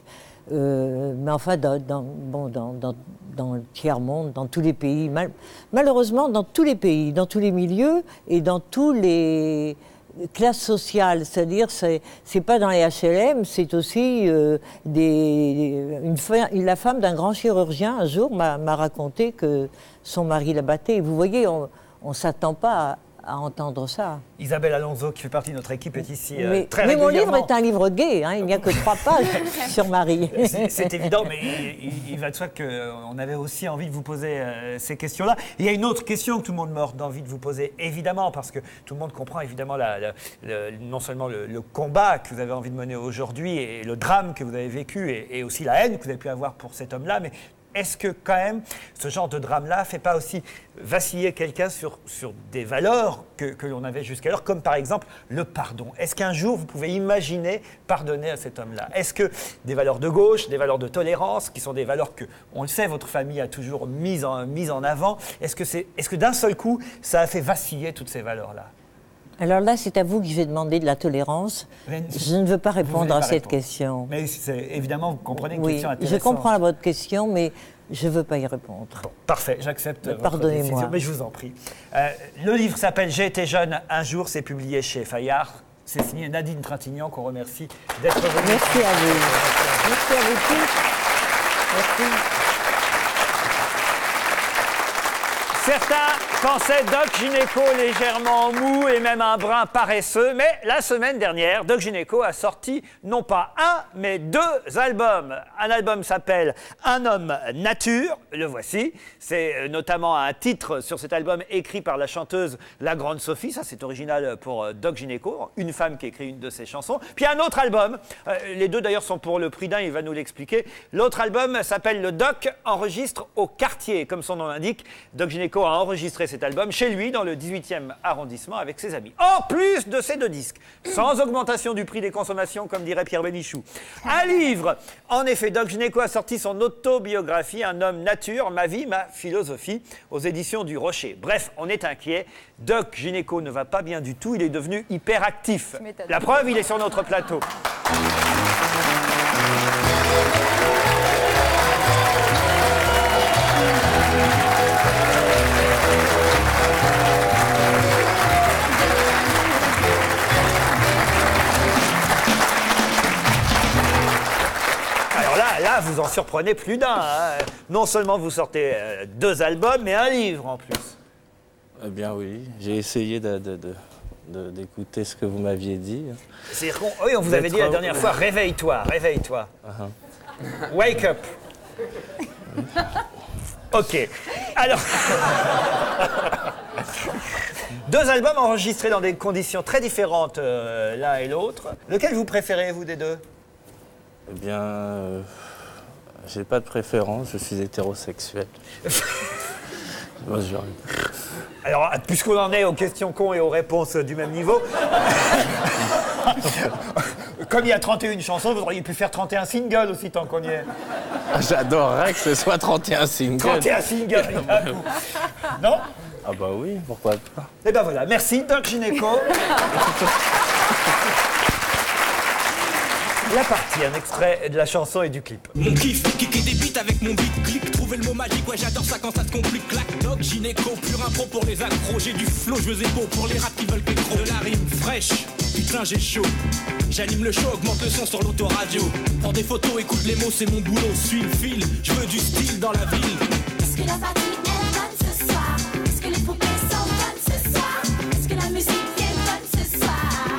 Euh, mais enfin, dans, dans, bon, dans, dans, dans le tiers-monde, dans tous les pays, mal, malheureusement, dans tous les pays, dans tous les milieux et dans tous les classes sociales. C'est-à-dire, c'est, c'est pas dans les H L M, c'est aussi euh, des, une, la femme d'un grand chirurgien, un jour, m'a, m'a raconté que son mari la battait. Vous voyez, on ne s'attend pas à, à entendre ça. Isabelle Alonso, qui fait partie de notre équipe, est ici euh, mais, très mais mon régulièrement. livre est un livre gay, hein, il n'y a que trois pages sur Marie. C'est, c'est évident, mais il, il, il va de soi qu'on avait aussi envie de vous poser euh, ces questions-là. Il y a une autre question que tout le monde meurt d'envie de vous poser, évidemment, parce que tout le monde comprend évidemment la, la, la, non seulement le, le combat que vous avez envie de mener aujourd'hui et le drame que vous avez vécu et, et aussi la haine que vous avez pu avoir pour cet homme-là, mais est-ce que quand même ce genre de drame-là ne fait pas aussi vaciller quelqu'un sur, sur des valeurs que, que l'on avait jusqu'alors, comme par exemple le pardon? Est-ce qu'un jour vous pouvez imaginer pardonner à cet homme-là? Est-ce que des valeurs de gauche, des valeurs de tolérance, qui sont des valeurs que, on le sait, votre famille a toujours mises en, mises en avant, est-ce que, c'est, est-ce que d'un seul coup, ça a fait vaciller toutes ces valeurs-là? Alors là, c'est à vous que je vais demander de la tolérance. Je ne veux pas répondre à pas cette répondre. question. Mais c'est, évidemment, vous comprenez une oui, question intéressante. je comprends votre question, mais je ne veux pas y répondre. Bon, parfait, j'accepte votre Pardonnez-moi. décision, mais je vous en prie. Euh, le livre s'appelle « J'ai été jeune un jour », c'est publié chez Fayard. C'est signé Nadine Trintignant, qu'on remercie d'être venue. Merci à vous. Merci à vous tous. Merci. Certains pensaient Doc Gynéco légèrement mou et même un brin paresseux, mais la semaine dernière, Doc Gynéco a sorti non pas un, mais deux albums. Un album s'appelle « Un homme nature », le voici. C'est notamment un titre sur cet album écrit par la chanteuse La Grande Sophie, ça c'est original pour Doc Gynéco, une femme qui écrit une de ses chansons. Puis un autre album, euh, les deux d'ailleurs sont pour le prix d'un, il va nous l'expliquer. L'autre album s'appelle « Le Doc enregistre au quartier », comme son nom l'indique. Doc Gynéco a enregistré cet album chez lui dans le dix-huitième arrondissement avec ses amis. En plus de ces deux disques, sans augmentation du prix des consommations comme dirait Pierre Bénichou. Un livre, en effet, Doc Gynéco a sorti son autobiographie « Un homme nature, ma vie, ma philosophie » aux éditions du Rocher. Bref, on est inquiet. Doc Gynéco ne va pas bien du tout, il est devenu hyperactif. La preuve, il est sur notre plateau. Alors là, là, vous en surprenez plus d'un. Hein. Non seulement vous sortez euh, deux albums, mais un livre en plus. Eh bien oui, j'ai essayé de, de, de, de, d'écouter ce que vous m'aviez dit. C'est-à-dire qu'on, oui, on vous avait dit la dernière fois, réveille-toi, réveille-toi. Uh-huh. Wake up. Ok. Alors, deux albums enregistrés dans des conditions très différentes euh, l'un et l'autre. Lequel vous préférez, vous, des deux? Eh bien, euh, j'ai pas de préférence, je suis hétérosexuel. Moi, je... Alors, puisqu'on en est aux questions cons et aux réponses du même niveau, comme il y a trente et une chansons, vous auriez pu faire trente et un singles aussi, tant qu'on y est. J'adorerais que ce soit trente et un singles. trente et un singles, non? Ah bah oui, pourquoi pas. Eh ben voilà, merci Doc Gynéco. La partie, un extrait de la chanson et du clip. Mon kiff, kicker des beats avec mon beat click. Trouver le mot magique, ouais j'adore ça quand ça te complique. Clac, Doc Gynéco, pur impro pour les accros. J'ai du flow, je veux écho pour les rats qui veulent pétro. De la rime fraîche, putain j'ai chaud. J'anime le show, augmente le son sur l'autoradio. Prends des photos, écoute les mots, c'est mon boulot. Suis le fil, je veux du style dans la ville. Est-ce que la partie est bonne ce soir? Est-ce que les poupées sont bonnes ce soir? Est-ce que la musique est bonne ce soir?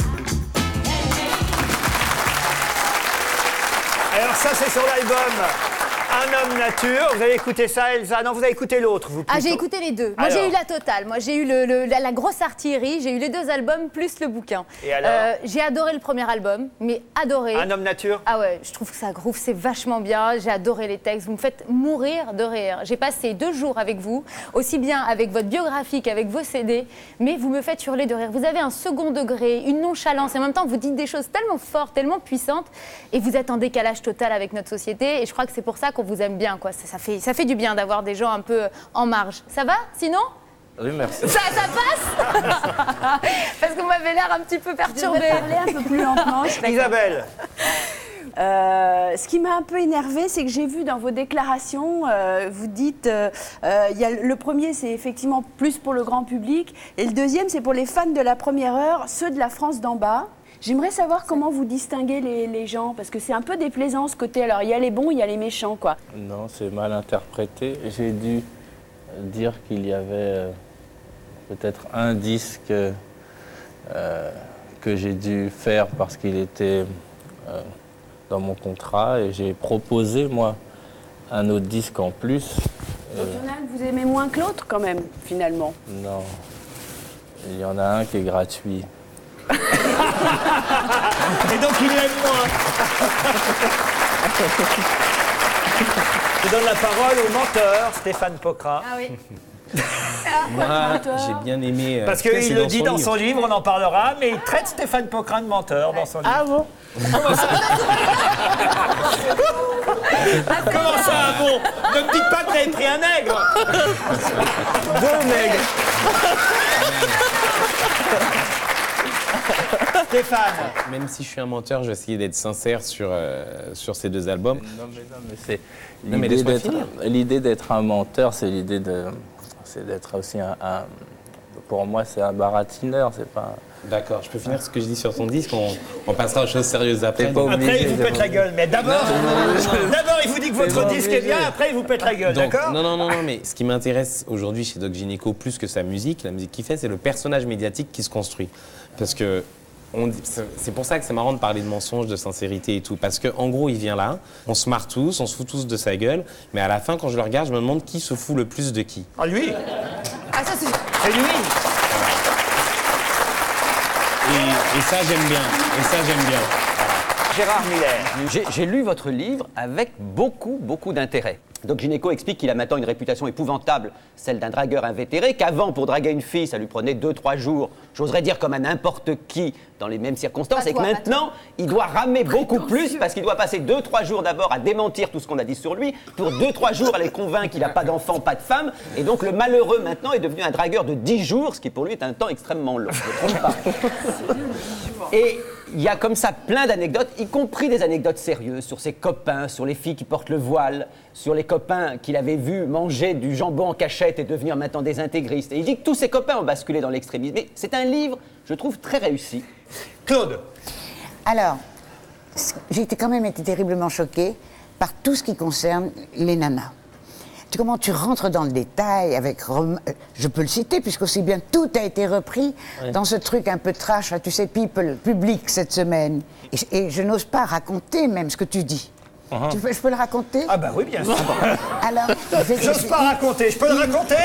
Alors ça, c'est sur l'album Un homme nature. Vous avez écouté ça, Elsa? Non, vous avez écouté l'autre, vous, Ah, plutôt. j'ai écouté les deux. Moi, Alors j'ai eu la totale. Moi, j'ai eu le, le- la, la grosse artillerie. J'ai eu les deux albums plus le bouquin. Et alors Euh, J'ai adoré le premier album, mais adoré. Un homme nature? Ah ouais, je trouve que ça groove, c'est vachement bien. J'ai adoré les textes. Vous me faites mourir de rire. J'ai passé deux jours avec vous, aussi bien avec votre biographie qu'avec vos C D, mais vous me faites hurler de rire. Vous avez un second degré, une nonchalance, et en même temps, vous dites des choses tellement fortes, tellement puissantes, et vous êtes en décalage total avec notre société. Et je crois que c'est pour ça qu'on vous aime bien, quoi. Ça, ça fait, ça fait du bien d'avoir des gens un peu en marge. Ça va, sinon? Oui, merci. Ça, ça passe? Parce que vous m'avez l'air un petit peu perturbée. Parler un peu plus lentement. je fais- Isabelle? Euh, ce qui m'a un peu énervée, c'est que j'ai vu dans vos déclarations, euh, vous dites, euh, euh, il y a, le premier c'est effectivement plus pour le grand public, et le deuxième c'est pour les fans de la première heure, ceux de la France d'en bas. J'aimerais savoir comment vous distinguez les, les gens, parce que c'est un peu déplaisant ce côté. Alors il y a les bons, il y a les méchants, quoi. Non, c'est mal interprété. J'ai dû dire qu'il y avait euh, peut-être un disque euh, que j'ai dû faire parce qu'il était euh, dans mon contrat et j'ai proposé, moi, un autre disque en plus. Donc il y en a un que vous aimez moins que l'autre, quand même, finalement. Non, il y en a un qui est gratuit. Et donc il l'aime moins. Je donne la parole au menteur, Stéphane Pokra. Ah oui. Moi, j'ai bien aimé. euh, Parce c'est qu'il le dit dans livre. son livre, on en parlera, mais il traite Stéphane Pokra de menteur dans son livre. Ah bon? Comment ça Comment ça, ah bon? Ne me dites pas que vous avez pris un nègre. Deux nègres. Stéphane. Même si je suis un menteur, je vais essayer d'être sincère sur, euh, sur ces deux albums. Non mais non mais c'est Non, mais l'idée laisse-moi d'être finir. l'idée d'être un menteur, c'est l'idée de c'est d'être aussi un, un- pour moi c'est un baratineur, c'est pas. D'accord, je peux finir ce que je dis sur ton disque, on, on passera aux choses sérieuses après. T'es pas obligé. Après, il vous pète la gueule. Mais d'abord, d'abord, il vous dit que votre pas disque est obligé. bien, après, il vous pète la gueule, Donc, d'accord? non, non, non, non, mais ce qui m'intéresse aujourd'hui chez Doc Gynéco, plus que sa musique, la musique qu'il fait, c'est le personnage médiatique qui se construit. Parce que on dit- c'est c'est pour ça que c'est marrant de parler de mensonges, de sincérité et tout. Parce qu'en gros, il vient là, on se marre tous, on se fout tous de sa gueule, mais à la fin, quand je le regarde, je me demande qui se fout le plus de qui. Ah, lui, Ah, ça, c'est. c'est lui. Et, et ça, j'aime bien. Et ça, j'aime bien. Gérard Miller. J'ai j'ai lu votre livre avec beaucoup, beaucoup d'intérêt. Doc Gynéco explique qu'il a maintenant une réputation épouvantable, celle d'un dragueur invétéré, qu'avant, pour draguer une fille, ça lui prenait deux trois jours, j'oserais dire comme à n'importe qui, dans les mêmes circonstances, Pas et que toi, pas maintenant, il doit ramer beaucoup plus, parce qu'il doit passer deux trois jours d'abord à démentir tout ce qu'on a dit sur lui, pour deux trois jours à les convaincre qu'il n'a pas d'enfant, pas de femme, et donc le malheureux maintenant est devenu un dragueur de dix jours, ce qui pour lui est un temps extrêmement long, je ne me trompe pas. Et il y a comme ça plein d'anecdotes, y compris des anecdotes sérieuses sur ses copains, sur les filles qui portent le voile, sur les copains qu'il avait vus manger du jambon en cachette et devenir maintenant des intégristes. Et il dit que tous ses copains ont basculé dans l'extrémisme. Mais c'est un livre, je trouve, très réussi. Claude. Alors, c- j'ai été quand même été terriblement choquée par tout ce qui concerne les nanas. Tu- Comment tu rentres dans le détail avec... Rom- euh, Je peux le citer, puisqu'aussi bien tout a été repris dans ce truc un peu trash, là, tu sais, people, public cette semaine. Et, je- et je n'ose pas raconter même ce que tu dis. Tu peux- je peux le raconter? Ah bah oui, bien sûr. Alors, je- J'ose pas raconter. Je peux le raconter?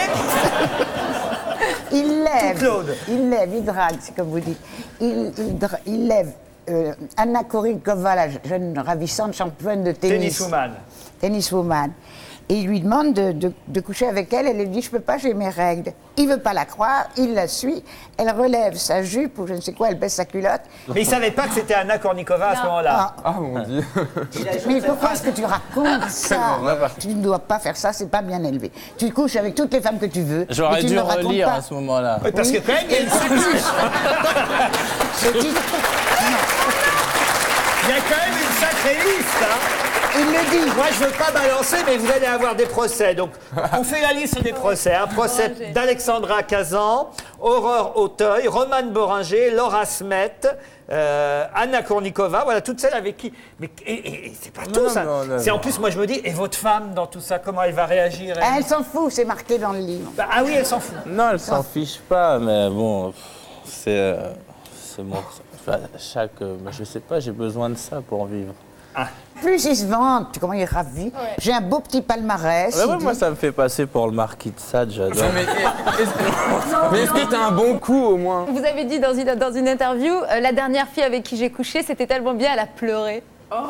il lève, Tout Claude. il lève, il drague, c'est comme vous dites. Il, il, dra- il lève euh, Anna Kournikova, la jeune ravissante championne de tennis. Tenniswoman. Tenniswoman. Et il lui demande de, de- de coucher avec elle. Elle lui dit, je peux pas, j'ai mes règles. Il veut pas la croire, il la suit. Elle relève sa jupe ou je ne sais quoi, elle baisse sa culotte. Mais il savait pas que c'était Anna Kournikova à ce moment-là. Ah, Ah mon Dieu. mais pourquoi est-ce que tu racontes ça? Tu ne dois pas faire ça, c'est pas bien élevé. Tu couches avec toutes les femmes que tu veux. J'aurais mais tu dû ne racontes relire pas. à ce moment-là. Oui, parce Oui. que quand même, il y a une sacrée, Le titre- il y a quand même une sacrée liste, hein. Il le dit. Moi, je veux pas balancer, mais vous allez avoir des procès. Donc, on fait la liste des procès. Un procès d'Alexandra Kazan, Aurore Auteuil, Romane Boringer, Laura Smet, euh, Anna Kournikova. Voilà, toutes celles avec qui... Mais et, et- et c'est pas tout, non, ça. non, non, C'est en non. plus, moi, je me dis, et votre femme, dans tout ça, comment elle va réagir elle Elle s'en fout, c'est marqué dans le livre. Bah, Ah oui, elle s'en fout. Non, elle s'en fiche pas, mais bon, pff, c'est euh, c'est mon enfin, chaque euh, mais je sais pas, j'ai besoin de ça pour vivre. Plus il se vante, comment il est ravi. J'ai un beau petit palmarès. Ouais, il ouais, dit- moi ça me fait passer pour le marquis de Sade, j'adore. Mais est-ce mais est-ce que t'as un bon coup au moins? Vous avez dit dans une, dans une interview, euh, la dernière fille avec qui j'ai couché, c'était tellement bien, elle a pleuré.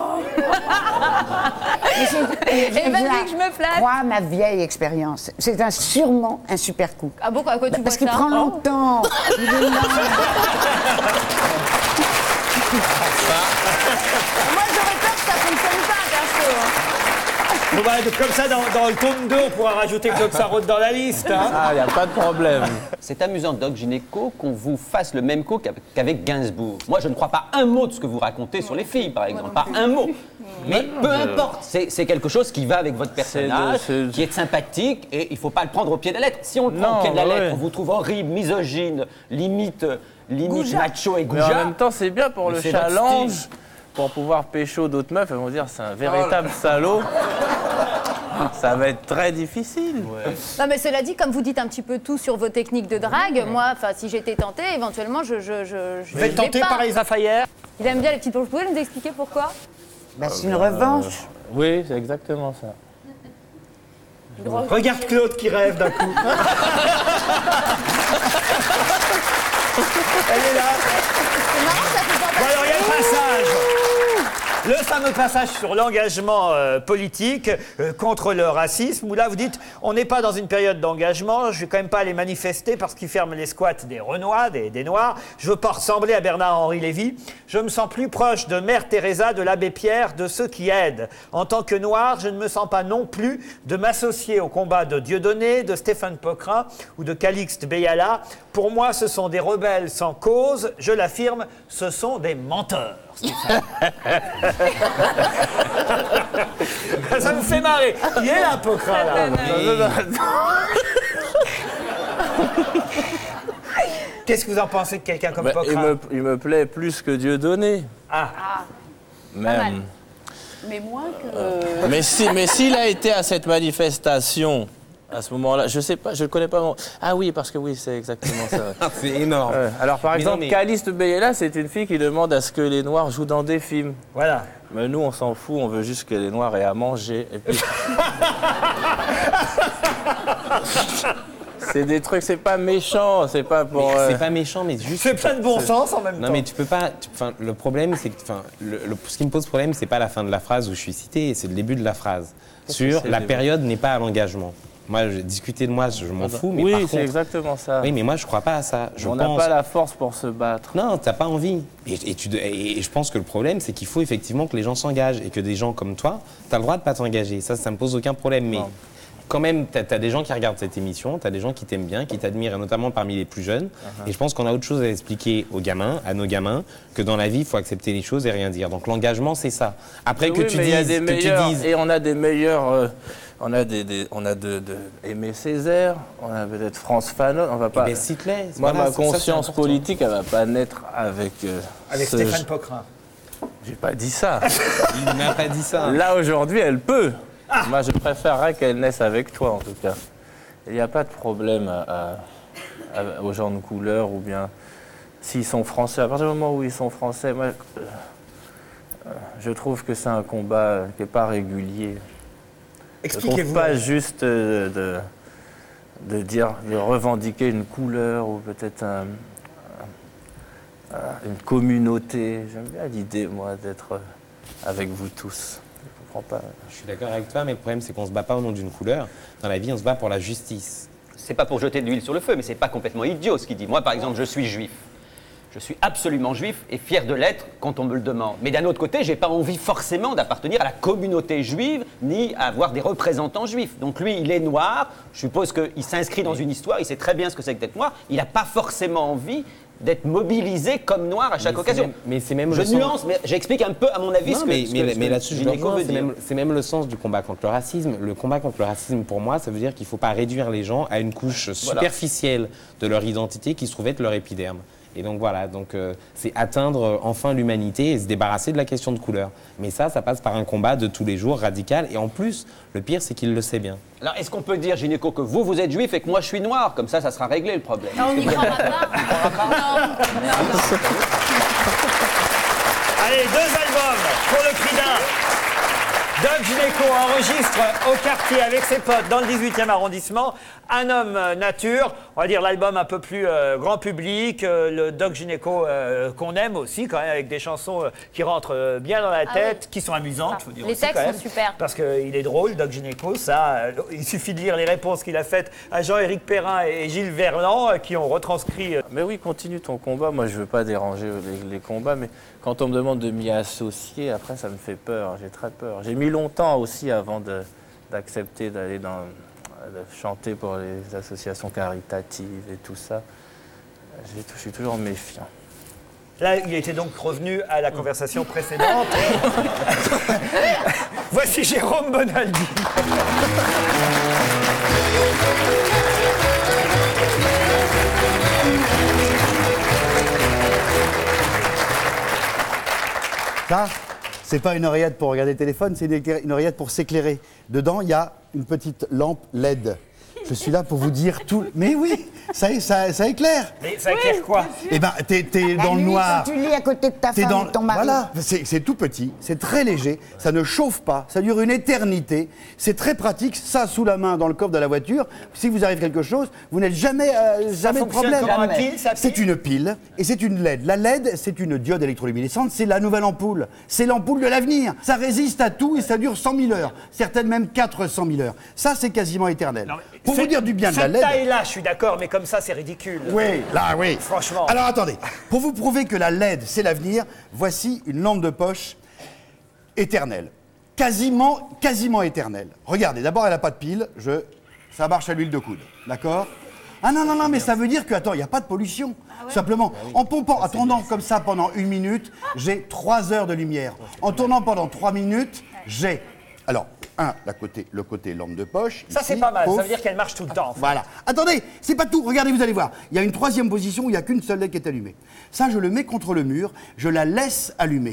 Mais c'est- Et je- vas-y je- que je me flatte. Crois ma vieille expérience. C'est un, sûrement un super coup. Ah bon, à quoi tu Parce vois qu'il ça prend longtemps. Il est lent. Moi, j'aurais peur que ça fonctionne pas, perso. hein. Bon, bah, comme ça, dans, dans le tome deux, on pourra rajouter Claude Sarraute dans la liste. Hein. Ah, il n'y a pas de problème. C'est amusant, Doc Gynéco, qu'on vous fasse le même coup qu'avec- qu'avec Gainsbourg. Moi, je ne crois pas un mot de ce que vous racontez sur les filles, par exemple. Pas un mot. Mais peu importe, c'est c'est quelque chose qui va avec votre personnage, C'est de- c'est- qui est sympathique, et il ne faut pas le prendre au pied de la lettre. Si on le prend Non, au pied de la bah lettre, ouais. on vous trouve horrible, misogyne, limite, limite Goujat. macho et Mais en goujat. même temps, c'est bien pour Mais le c'est votre challenge, style. pour pouvoir pécho d'autres meufs. Elles vont dire, c'est un véritable salaud. Ça va être très difficile. Non, mais cela dit, comme vous dites un petit peu tout sur vos techniques de drague, moi, enfin, si j'étais tentée, éventuellement, je. je, je, je Vous êtes je l'ai tenté pas. par Elsa Fayer? Il aime bien les petites bourses. Vous pouvez nous expliquer pourquoi? Bah, c'est une revanche. Oui, c'est exactement ça. Regarde Claude qui rêve d'un coup. Elle est là. C'est marrant, ça fait pas. Bon, alors, il y a le passage. Le fameux passage sur l'engagement euh, politique euh, contre le racisme, où là vous dites on n'est pas dans une période d'engagement, je vais quand même pas aller manifester parce qu'ils ferment les squats des Renois, des, des Noirs. Je veux pas ressembler à Bernard-Henri Lévy. Je me sens plus proche de Mère Teresa, de l'abbé Pierre, de ceux qui aident. En tant que Noir, je ne me sens pas non plus de m'associer au combat de Dieudonné, de Stéphane Poquelin ou de Calixte Béala. Pour moi, ce sont des rebelles sans cause. Je l'affirme, ce sont des menteurs. Ça me fait marrer. Il est là, Poquelin, là. Qu'est-ce que vous en pensez de quelqu'un comme Bah, il, Poquelin? me, il me plaît plus que Dieudonné. Ah, Même. Mais moins que. Mais si, mais s'il a été à cette manifestation, à ce moment-là, je sais pas, je ne connais pas mon... Ah oui, parce que oui, c'est exactement ça. C'est énorme. Ouais. Alors par Mais exemple, non, mais- Calixte Béala, c'est une fille qui demande à ce que les Noirs jouent dans des films. voilà. Mais nous, on s'en fout, on veut juste que les Noirs aient à manger. Et puis... c'est des trucs, c'est pas méchant, c'est pas pour... Mais euh, C'est pas méchant, mais juste. C'est plein de bon sens en même temps. Non, mais tu peux pas. tu- Enfin, le problème, c'est que. Enfin, le, le- ce qui me pose problème, c'est pas la fin de la phrase où je suis cité, c'est le début de la phrase. Sur c'est la le début période n'est pas à l'engagement. Moi, je- discuter de moi, je m'en fous, mais oui, par c'est contre. exactement ça. Oui, mais moi, je crois pas à ça. Je on n'a pense. pas la force pour se battre. Non, t'as pas envie. Et, et tu, et- et je pense que le problème, c'est qu'il faut effectivement que les gens s'engagent et que des gens comme toi, t'as le droit de pas t'engager. Ça, ça me pose aucun problème. Mais Non. quand même, t'as as des gens qui regardent cette émission, t'as des gens qui t'aiment bien, qui t'admirent, et notamment parmi les plus jeunes. Et je pense qu'on a autre chose à expliquer aux gamins, à nos gamins, que dans la vie, il faut accepter les choses et rien dire. Donc l'engagement, c'est ça. Après que Oui, tu mais il y a dises, des que tu meilleurs, dises. et on a des meilleurs, euh, on a des, des- on a de, de Aimé Césaire, on a peut-être France Fanon, on va pas. Ben, cite-les. Moi, Voilà, ma ça, c'est conscience important. politique, elle va pas naître avec. euh, Avec ce- Stéphane Poquelin. J'ai pas dit ça. Il n'a pas dit ça. Là aujourd'hui, elle peut. Moi, je préférerais qu'elle naisse avec toi, en tout cas. Il n'y a pas de problème à- à- à- aux gens de couleur ou bien s'ils sont français. À partir du moment où ils sont français, moi, euh, euh, je trouve que c'est un combat qui n'est pas régulier. Je trouve Expliquez-vous. pas juste euh, de, de dire, de revendiquer une couleur ou peut-être un- un- un- une communauté. J'aime bien l'idée, moi, d'être euh, avec vous tous. Je comprends pas. Je suis d'accord avec toi, mais le problème, c'est qu'on se bat pas au nom d'une couleur. Dans la vie, on se bat pour la justice. C'est pas pour jeter de l'huile sur le feu, mais c'est pas complètement idiot ce qu'il dit. Moi, par exemple, je suis juif. Je suis absolument juif et fier de l'être quand on me le demande. Mais d'un autre côté, j'ai pas envie forcément d'appartenir à la communauté juive ni à avoir des représentants juifs. Donc lui, il est noir. Je suppose qu'il s'inscrit dans une histoire. Il sait très bien ce que c'est que d'être noir. Il n'a pas forcément envie d'être mobilisé comme noir à chaque Mais c'est occasion. même- mais c'est même je le sens- nuance, mais j'explique un peu, à mon avis, Non, ce que, mais, ce mais- que- ce mais que là-dessus, je Gynéco le rejoins, veut c'est dire. même, c'est même le sens du combat contre le racisme. Le combat contre le racisme, pour moi, ça veut dire qu'il ne faut pas réduire les gens à une couche Voilà. superficielle de leur identité qui se trouve être leur épiderme. Et donc voilà, donc euh, c'est atteindre euh, enfin l'humanité et se débarrasser de la question de couleur. Mais ça, ça passe par un combat de tous les jours, radical. Et en plus, le pire, c'est qu'il le sait bien. Alors, est-ce qu'on peut dire, Gynéco, que vous, vous êtes juif et que moi, je suis noir? Comme ça, ça sera réglé le problème. Non, on n'y croira pas. Non, non, non. Allez, deux albums pour le prix d'un. Doc Gynéco enregistre au quartier avec ses potes dans le dix-huitième arrondissement Un homme euh, nature, on va dire l'album un peu plus euh, grand public, euh, le Doc Gynéco euh, qu'on aime aussi quand même, avec des chansons euh, qui rentrent euh, bien dans la Ah tête, oui. qui sont amusantes, Ah, faut dire les aussi, textes quand même, sont super. parce qu'il est drôle, Doc Gynéco, ça, euh, il suffit de lire les réponses qu'il a faites à Jean-Éric Perrin et Gilles Verland, euh, qui ont retranscrit euh, Mais oui, continue ton combat. Moi, je veux pas déranger les, les combats, mais quand on me demande de m'y associer, après, ça me fait peur. J'ai très peur. J'ai mis longtemps aussi avant de, d'accepter d'aller dans de chanter pour les associations caritatives et tout ça. J'ai- Je suis toujours méfiant. Là, il était donc revenu à la conversation précédente. Voici Jérôme Bonaldi. Ça, c'est pas une oreillette pour regarder le téléphone, c'est une, éclair- une oreillette pour s'éclairer. Dedans, il y a une petite lampe L E D. Je suis là pour vous dire tout. Mais oui, ça, ça, ça éclaire. Mais ça éclaire quoi? Eh ben, t'es t'es La dans le nuit, noir. quand tu lis à côté de ta T'es femme dans ou de ton mari. Voilà, c'est c'est tout petit, c'est très léger, ça ne chauffe pas, ça dure une éternité, c'est très pratique, ça sous la main dans le coffre de la voiture. Si vous arrive quelque chose, vous n'êtes jamais, euh, jamais de fonctionne problème. comment, un pile, ça C'est pile une pile et c'est une L E D. La L E D, c'est une diode électroluminescente, c'est la nouvelle ampoule, c'est l'ampoule de l'avenir. Ça résiste à tout et ça dure cent mille heures, certaines même quatre cent mille heures. Ça, c'est quasiment éternel. Non, mais Pour vous cette- dire du bien de la L E Cette D. taille-là, je suis d'accord, mais comme ça, c'est ridicule. Oui, là, oui. Franchement. Alors attendez, pour vous prouver que la L E D, c'est l'avenir, voici une lampe de poche éternelle. Quasiment, quasiment éternelle. Regardez, d'abord, elle n'a pas de pile, je... ça marche à l'huile de coude, d'accord? Ah non, non, non, mais ça veut dire que, attends, il n'y a pas de pollution. Simplement, en pompant, en tournant comme ça pendant une minute, j'ai trois heures de lumière. En tournant pendant trois minutes, j'ai... Alors, un, la côté, le côté lampe de poche. Ça, c'est ici, pas mal. pouf. Ça veut dire qu'elle marche tout le temps. en fait. Voilà. Attendez, c'est pas tout. Regardez, vous allez voir. Il y a une troisième position où il n'y a qu'une seule L E D qui est allumée. Ça, je le mets contre le mur, je la laisse allumer.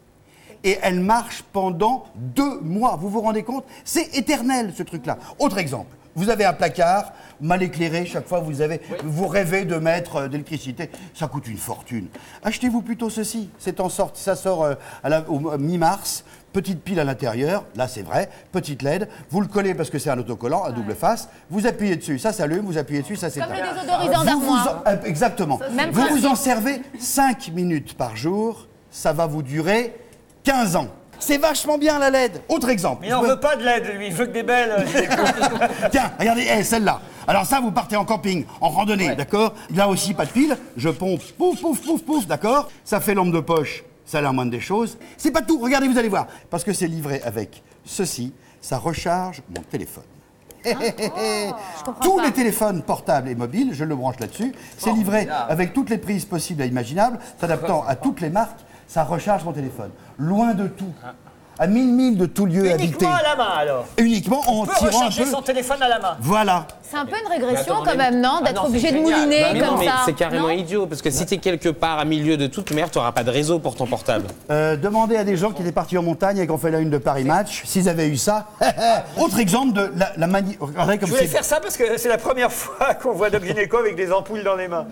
Et elle marche pendant deux mois. Vous vous rendez compte? C'est éternel, ce truc-là. Autre exemple. Vous avez un placard mal éclairé, chaque fois vous avez, vous rêvez de mettre euh, d'électricité, ça coûte une fortune. Achetez-vous plutôt ceci. C'est en sorte, ça sort euh, à la- au mi-mars. Petite pile à l'intérieur, là c'est vrai, petite L E D, vous le collez parce que c'est un autocollant à double face, vous appuyez dessus, ça s'allume, vous appuyez dessus, ça s'éteint. Comme le désodorisant Vous vous d'armoire. en- euh, Exactement. Même Vous vous principe. en servez cinq minutes par jour, ça va vous durer quinze ans. C'est vachement bien la L E D. Autre exemple. Mais il n'en Je- veut pas de l'aide, lui. Il veut que des belles. euh, Tiens, regardez, eh, celle-là. Alors ça, vous partez en camping, en randonnée, d'accord? Là aussi, pas de pile. Je pompe, pouf, pouf, pouf, pouf, d'accord? Ça fait lampe de poche, ça a la moindre des choses. C'est pas tout, regardez, vous allez voir. Parce que c'est livré avec ceci, ça recharge mon téléphone. Tous les téléphones portables et mobiles, je le branche là-dessus. C'est livré avec toutes les prises possibles et imaginables, s'adaptant à toutes les marques. Ça recharge mon téléphone. Loin de tout. À mille milles de tout lieu habité. Uniquement à la main, alors. Uniquement en On peut tirant un recharger peu. son téléphone à la main. Voilà. C'est un peu une régression attends, quand mais- même, non? Ah D'être non, obligé c'est de génial. mouliner Bah, mais non, comme mais ça. c'est carrément Non idiot, parce que si t'es quelque part à milieu de toute mer, t'auras pas de réseau pour ton portable. Euh, demandez à des gens qui étaient partis en montagne et qui ont fait la une de Paris Match, s'ils avaient eu ça. Autre exemple de la, la manie. Regardez comme Je voulais c'est. faire ça parce que c'est la première fois qu'on voit Doc Gynéco avec des ampoules dans les mains.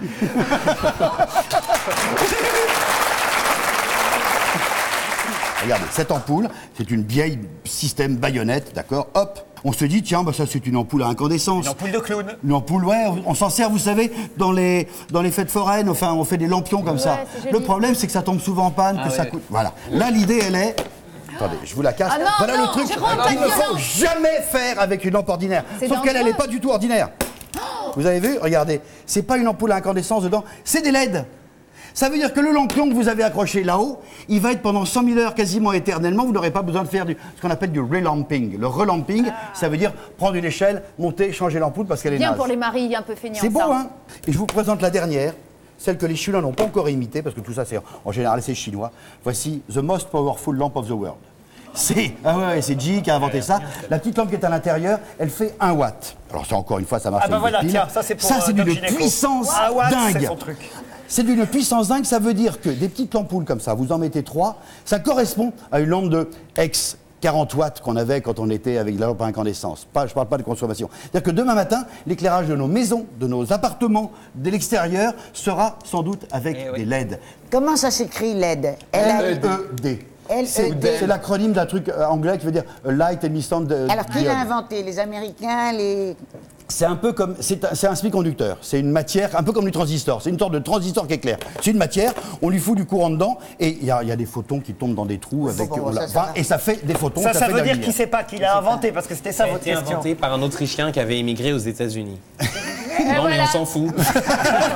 Regardez, cette ampoule, c'est une vieille système baïonnette, d'accord? Hop, on se dit, tiens, bah ça c'est une ampoule à incandescence. Une ampoule de clown. Une ampoule, ouais, on s'en sert, vous savez, dans les, dans les fêtes foraines, enfin, on fait des lampions comme ça. c'est joli. Le problème, c'est que ça tombe souvent en panne, que ça coûte. Voilà. Là, l'idée, elle est. Attendez, je vous la casse. Ah non, voilà non, le truc Jérôme, pas qu'il de ne faut violence. jamais faire avec une lampe ordinaire. C'est Sauf qu'elle, elle n'est dangereux. pas du tout ordinaire. Vous avez vu? Regardez, c'est pas une ampoule à incandescence dedans, c'est des L E D. Ça veut dire que le lampion que vous avez accroché là-haut, il va être pendant cent mille heures quasiment éternellement. Vous n'aurez pas besoin de faire du, ce qu'on appelle du relamping. Le relamping, ça veut dire prendre une échelle, monter, changer l'ampoule parce qu'elle est Bien naze. pour les maris un peu feignants. C'est beau, ça. hein? Et je vous présente la dernière, celle que les Chinois n'ont pas encore imitée, parce que tout ça, c'est en général, c'est chinois. Voici The Most Powerful Lamp of the World. C'est ah ouais, ouais, c'est G qui a inventé ça. La petite lampe qui est à l'intérieur, elle fait un watt. Alors ça, encore une fois, ça marche Ah bah avec voilà, des piles. tiens, ça c'est pour Ça, euh, c'est Doc d'une Gynéco. puissance Ah, watt, dingue. c'est son truc. C'est d'une puissance dingue, ça veut dire que des petites ampoules comme ça, vous en mettez trois, ça correspond à une lampe de X quarante watts qu'on avait quand on était avec la lampe à incandescence. Pas, je ne parle pas de consommation. C'est-à-dire que demain matin, l'éclairage de nos maisons, de nos appartements, de l'extérieur, sera sans doute avec Eh oui. des L E D. Comment ça s'écrit L E D? L E D. L E D. C'est c'est l'acronyme d'un truc euh, anglais qui veut dire euh, Light Emission de Alors, qui Diode. l'a inventé? Les Américains, les... C'est un peu comme. C'est un, c'est un semi-conducteur. C'est une matière, un peu comme du transistor. C'est une sorte de transistor qui éclaire. C'est une matière, on lui fout du courant dedans, et il y, a- il y a des photons qui tombent dans des trous avec. bon, bon, on la- ça, ça enfin, va. et ça fait des photons. Ça, ça fait de veut la dire lumière. qu'il ne sait pas qu'il a inventé, parce que c'était ça Ça a votre été question. inventé par un Autrichien qui avait émigré aux États-Unis. Et Non, mais voilà. on s'en fout.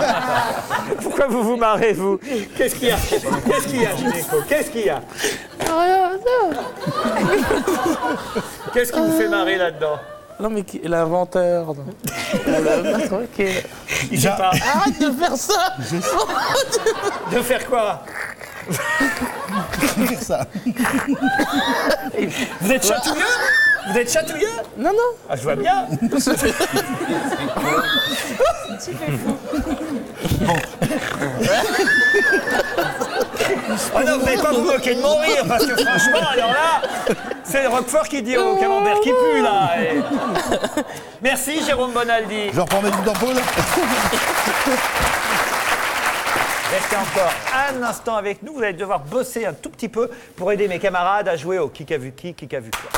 Pourquoi vous vous marrez, vous? Qu'est-ce qu'il y a? Qu'est-ce qu'il y a, Gynéco? Qu'est-ce qu'il y a? rien. non. Qu'est-ce qui vous fait marrer là-dedans? Non, mais qui- l'inventeur. non. L'inventeur, ok. Il sait pas. Arrête de faire ça. De faire quoi? Faire ça. Vous êtes chatouilleux? Vous êtes chatouilleux? Non, non. Ah, je vois bien. Oh non, vous n'allez pas vous moquer de mon rire, parce que franchement, alors là, c'est le Roquefort qui dit au camembert qui pue, là. Et... Merci, Jérôme Bonaldi. Je reprends mes petites ampoules. Restez encore un instant avec nous. Vous allez devoir bosser un tout petit peu pour aider mes camarades à jouer au qui a vu qui, qui a vu quoi.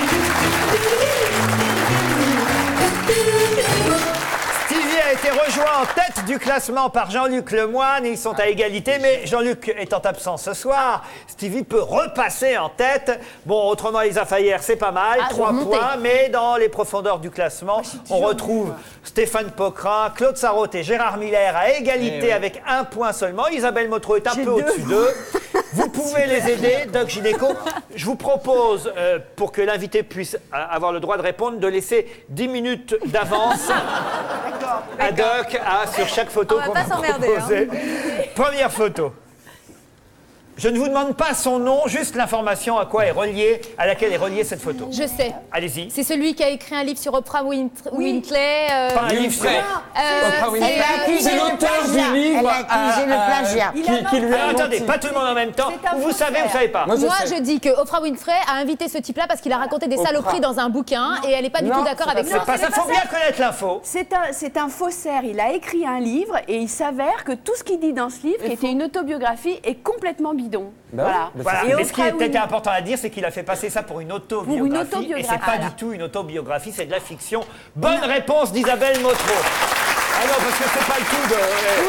Stevie a été rejoint en tête du classement par Jean-Luc Lemoyne. Ils sont à égalité, mais Jean-Luc étant absent ce soir, Stevie peut repasser en tête. Bon, autrement, Elisa Fayer, c'est pas mal, Ah, trois je vais points, mais dans les profondeurs du classement, on retrouve Stéphane Poquelin, Claude Sarraute et Gérard Miller à égalité Eh oui. avec un point seulement. Isabelle Motro est un peu au-dessus d'eux. Vous pouvez les aider, Doc Gynéco. Je vous propose, euh, pour que l'invité puisse euh, avoir le droit de répondre, de laisser dix minutes d'avance à Doc à, sur chaque photo On va qu'on pas va s'emmerder, proposer. Première photo. Je ne vous demande pas son nom, juste l'information à quoi est reliée, à laquelle est reliée cette photo. Je sais. Allez-y. C'est celui qui a écrit un livre sur Oprah Wint- Winfrey. euh, Pas un livre sur... euh, Oprah Winfrey. c'est, Elle a euh, accusé C'est le l'auteur plagiat. du livre Elle a accusé le à- à- plagiat. qui, qui lui a Alors attendez, menti. pas tout le monde en même temps. C'est un Vous faux savez, frère. vous savez pas. Moi, je Moi, sais. je dis que Oprah Winfrey a invité ce type-là parce qu'il a raconté des Oprah. saloperies dans un bouquin et elle n'est pas du Non, tout d'accord c'est avec pas C'est ça. pas ça, c'est faut pas bien ça. connaître l'info. C'est un, c'est un faussaire. Il a écrit un livre et il s'avère que tout ce qu'il dit dans ce livre, qui était une autobiographie, est complètement bidon. Bah voilà. oui, bah Voilà. Et Mais ce qui Oprah est peut-être Win- important à dire, c'est qu'il a fait passer ça pour une autobiographie. Pour une Et autobiographie. c'est pas Voilà. du tout une autobiographie, c'est de la fiction. Bonne réponse d'Isabelle Motro. Ah non, parce que c'est pas le tout de.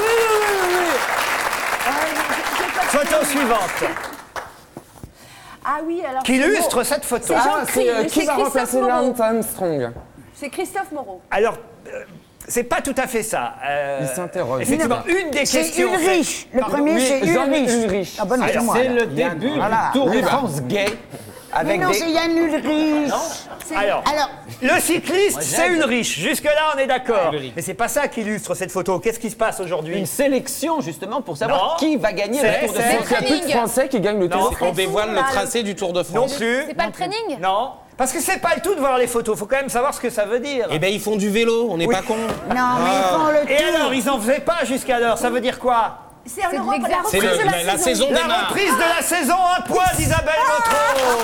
Photo suivante. Ah oui, alors. Qui c'est illustre Mo- cette photo. C'est Ah, Jean-Christ, c'est euh, mais qui c'est va Christophe remplacer Moreau. Lance Armstrong? C'est Christophe Moreau. Alors, euh, c'est pas tout à fait ça. Euh, Il s'interroge. Effectivement, une des C'est questions. Ulrich. Le Pardon, premier, oui, c'est Jean Ulrich. Ulrich. Ah bon, non, c'est Alors, moi. C'est alors. le début Voilà. du Tour Oui, de bah. France gay. Mais Avec non, des... c'est Yann Ulrich. Alors, Alors, le cycliste, Moi, c'est j'aime. Ulrich. Jusque-là, on est d'accord. Ulrich. Mais c'est pas ça qui illustre cette photo. Qu'est-ce qui se passe aujourd'hui? Une sélection justement pour savoir Non. qui va gagner C'est- le Tour de c'est- France. Il n'y a plus de Training. Français qui gagnent le Non. Tour de On France. dévoile le tracé du Tour de Non France. plus. C'est pas le training Non. Parce que c'est pas le tout de voir les photos. Faut quand même savoir ce que ça veut dire. Eh ben ils font du vélo, on n'est Oui. pas cons. non, mais ils font le Et tour. alors, ils en faisaient pas jusqu'alors. Ça veut dire quoi? C'est C'est de l'Europe, la l'exercice. C'est reprise le- de la, la, la saison. saison La démarre. reprise de la saison, un point d'Isabelle Motro.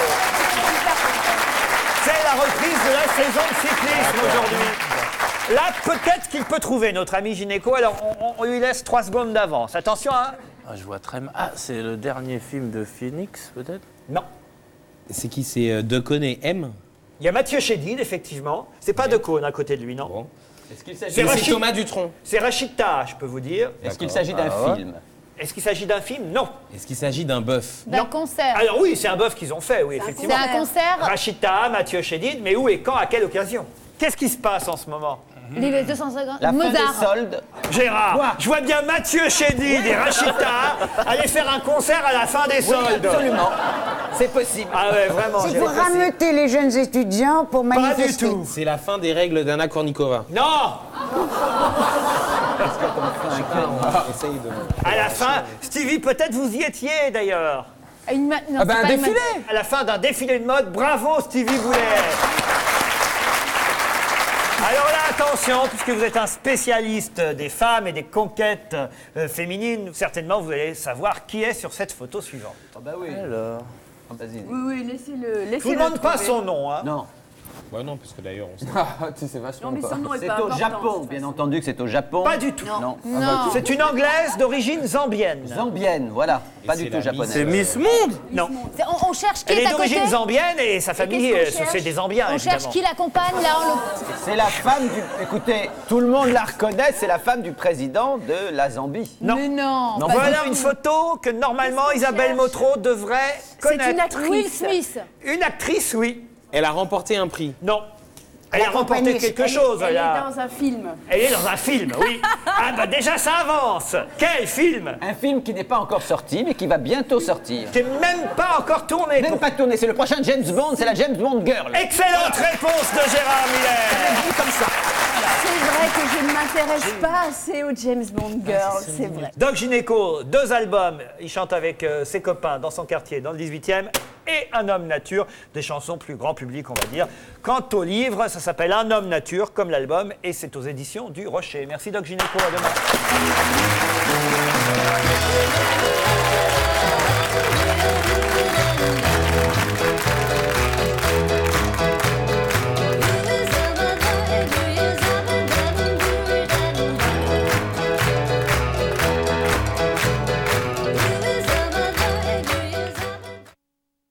C'est la reprise de la saison de cyclisme aujourd'hui. Là, peut-être qu'il peut trouver notre ami gynéco. Alors, on, on- on lui laisse trois secondes d'avance. Attention, hein. Ah, je vois très mal. Ah, c'est le dernier film de Phoenix, peut-être? Non. C'est qui? C'est euh, Decaune et M. Il y a Mathieu Chédid, effectivement. C'est pas De Caunes à côté de lui, non. Bon. Est-ce qu'il s'agit C'est C'est Rachid. Thomas Dutronc. C'est Rachid Taha, je peux vous dire. Est-ce qu'il s'agit d'un Ah ouais. film? Est-ce qu'il s'agit d'un film? Non. Est-ce qu'il s'agit d'un bœuf? D'un Non. concert. Alors oui, c'est un bœuf qu'ils ont fait, oui, C'est effectivement. un concert. Rachid Taha, Mathieu Chédid, mais où et quand, à quelle occasion? Qu'est-ce qui se passe en ce moment? Les deux cent cinquante. La fin des Mozart. soldes. Gérard, je vois bien Mathieu Chédid et Rachid Taha aller faire un concert à la fin des soldes. Absolument. C'est possible. Ah ouais, vraiment. C'est Gérard. pour rameuter les jeunes étudiants pour Pas du manifester. tout. C'est la fin des règles d'Anna Kournikova. Non. Essaye de... À la fin, Stevie, peut-être vous y étiez d'ailleurs. Une ma- non, Ah bah c'est un pas une défilé. ma- À la fin d'un défilé de mode, bravo Stevie Boulet. Alors là, attention, puisque vous êtes un spécialiste des femmes et des conquêtes euh, féminines, certainement vous allez savoir qui est sur cette photo suivante. Ah bah oui. Alors. Ah, vas-y. Oui, oui, laissez-le. Je vous demande pas son nom, hein. Non. Ouais, non, parce que d'ailleurs, on sait. Ah, tu sais vachement Non, mais pas. son nom est C'est pas au important, Japon, de toute bien façon. entendu que c'est au Japon. Pas du tout. Non. Non. C'est une anglaise d'origine zambienne. Zambienne, voilà. Pas c'est du la tout japonaise. C'est Miss Monde. Non. C'est- On, on cherche qui Elle est est à côté. d'origine zambienne et sa famille, qu'est-ce qu'on euh, ce- cherche c'est des zambiens, On évidemment. cherche qui l'accompagne là. on le- C'est la femme du... Écoutez, tout le monde la reconnaît, c'est la femme du président de la Zambie. Non. Mais non. Non, pas Voilà du une tout. photo que normalement Qu'est-ce qu'on Isabelle cherche Motro devrait C'est connaître. une actrice. Will Smith. Une actrice, oui. Elle a remporté un prix. Non. Elle a remporté compagnie- quelque Elle, chose. elle elle est a- dans un film. Elle est dans un film, oui. Ah bah déjà ça avance. Quel film? Un film qui n'est pas encore sorti, mais qui va bientôt sortir. Qui n'est même pas encore tourné. Même pour- pas tourné, c'est le prochain James Bond, c'est la James Bond Girl. Excellente réponse de Gérard Miller. Dit comme ça. C'est vrai que je ne m'intéresse pas assez aux James Bond Girls, c'est vrai. Doc Gynéco, deux albums. Il chante avec euh, ses copains dans son quartier, dans le dix-huitième. Et Un homme nature, des chansons plus grand public, on va dire. Quant au livre, ça s'appelle Un homme nature, comme l'album, et c'est aux éditions du Rocher. Merci Doc Gynéco, à demain.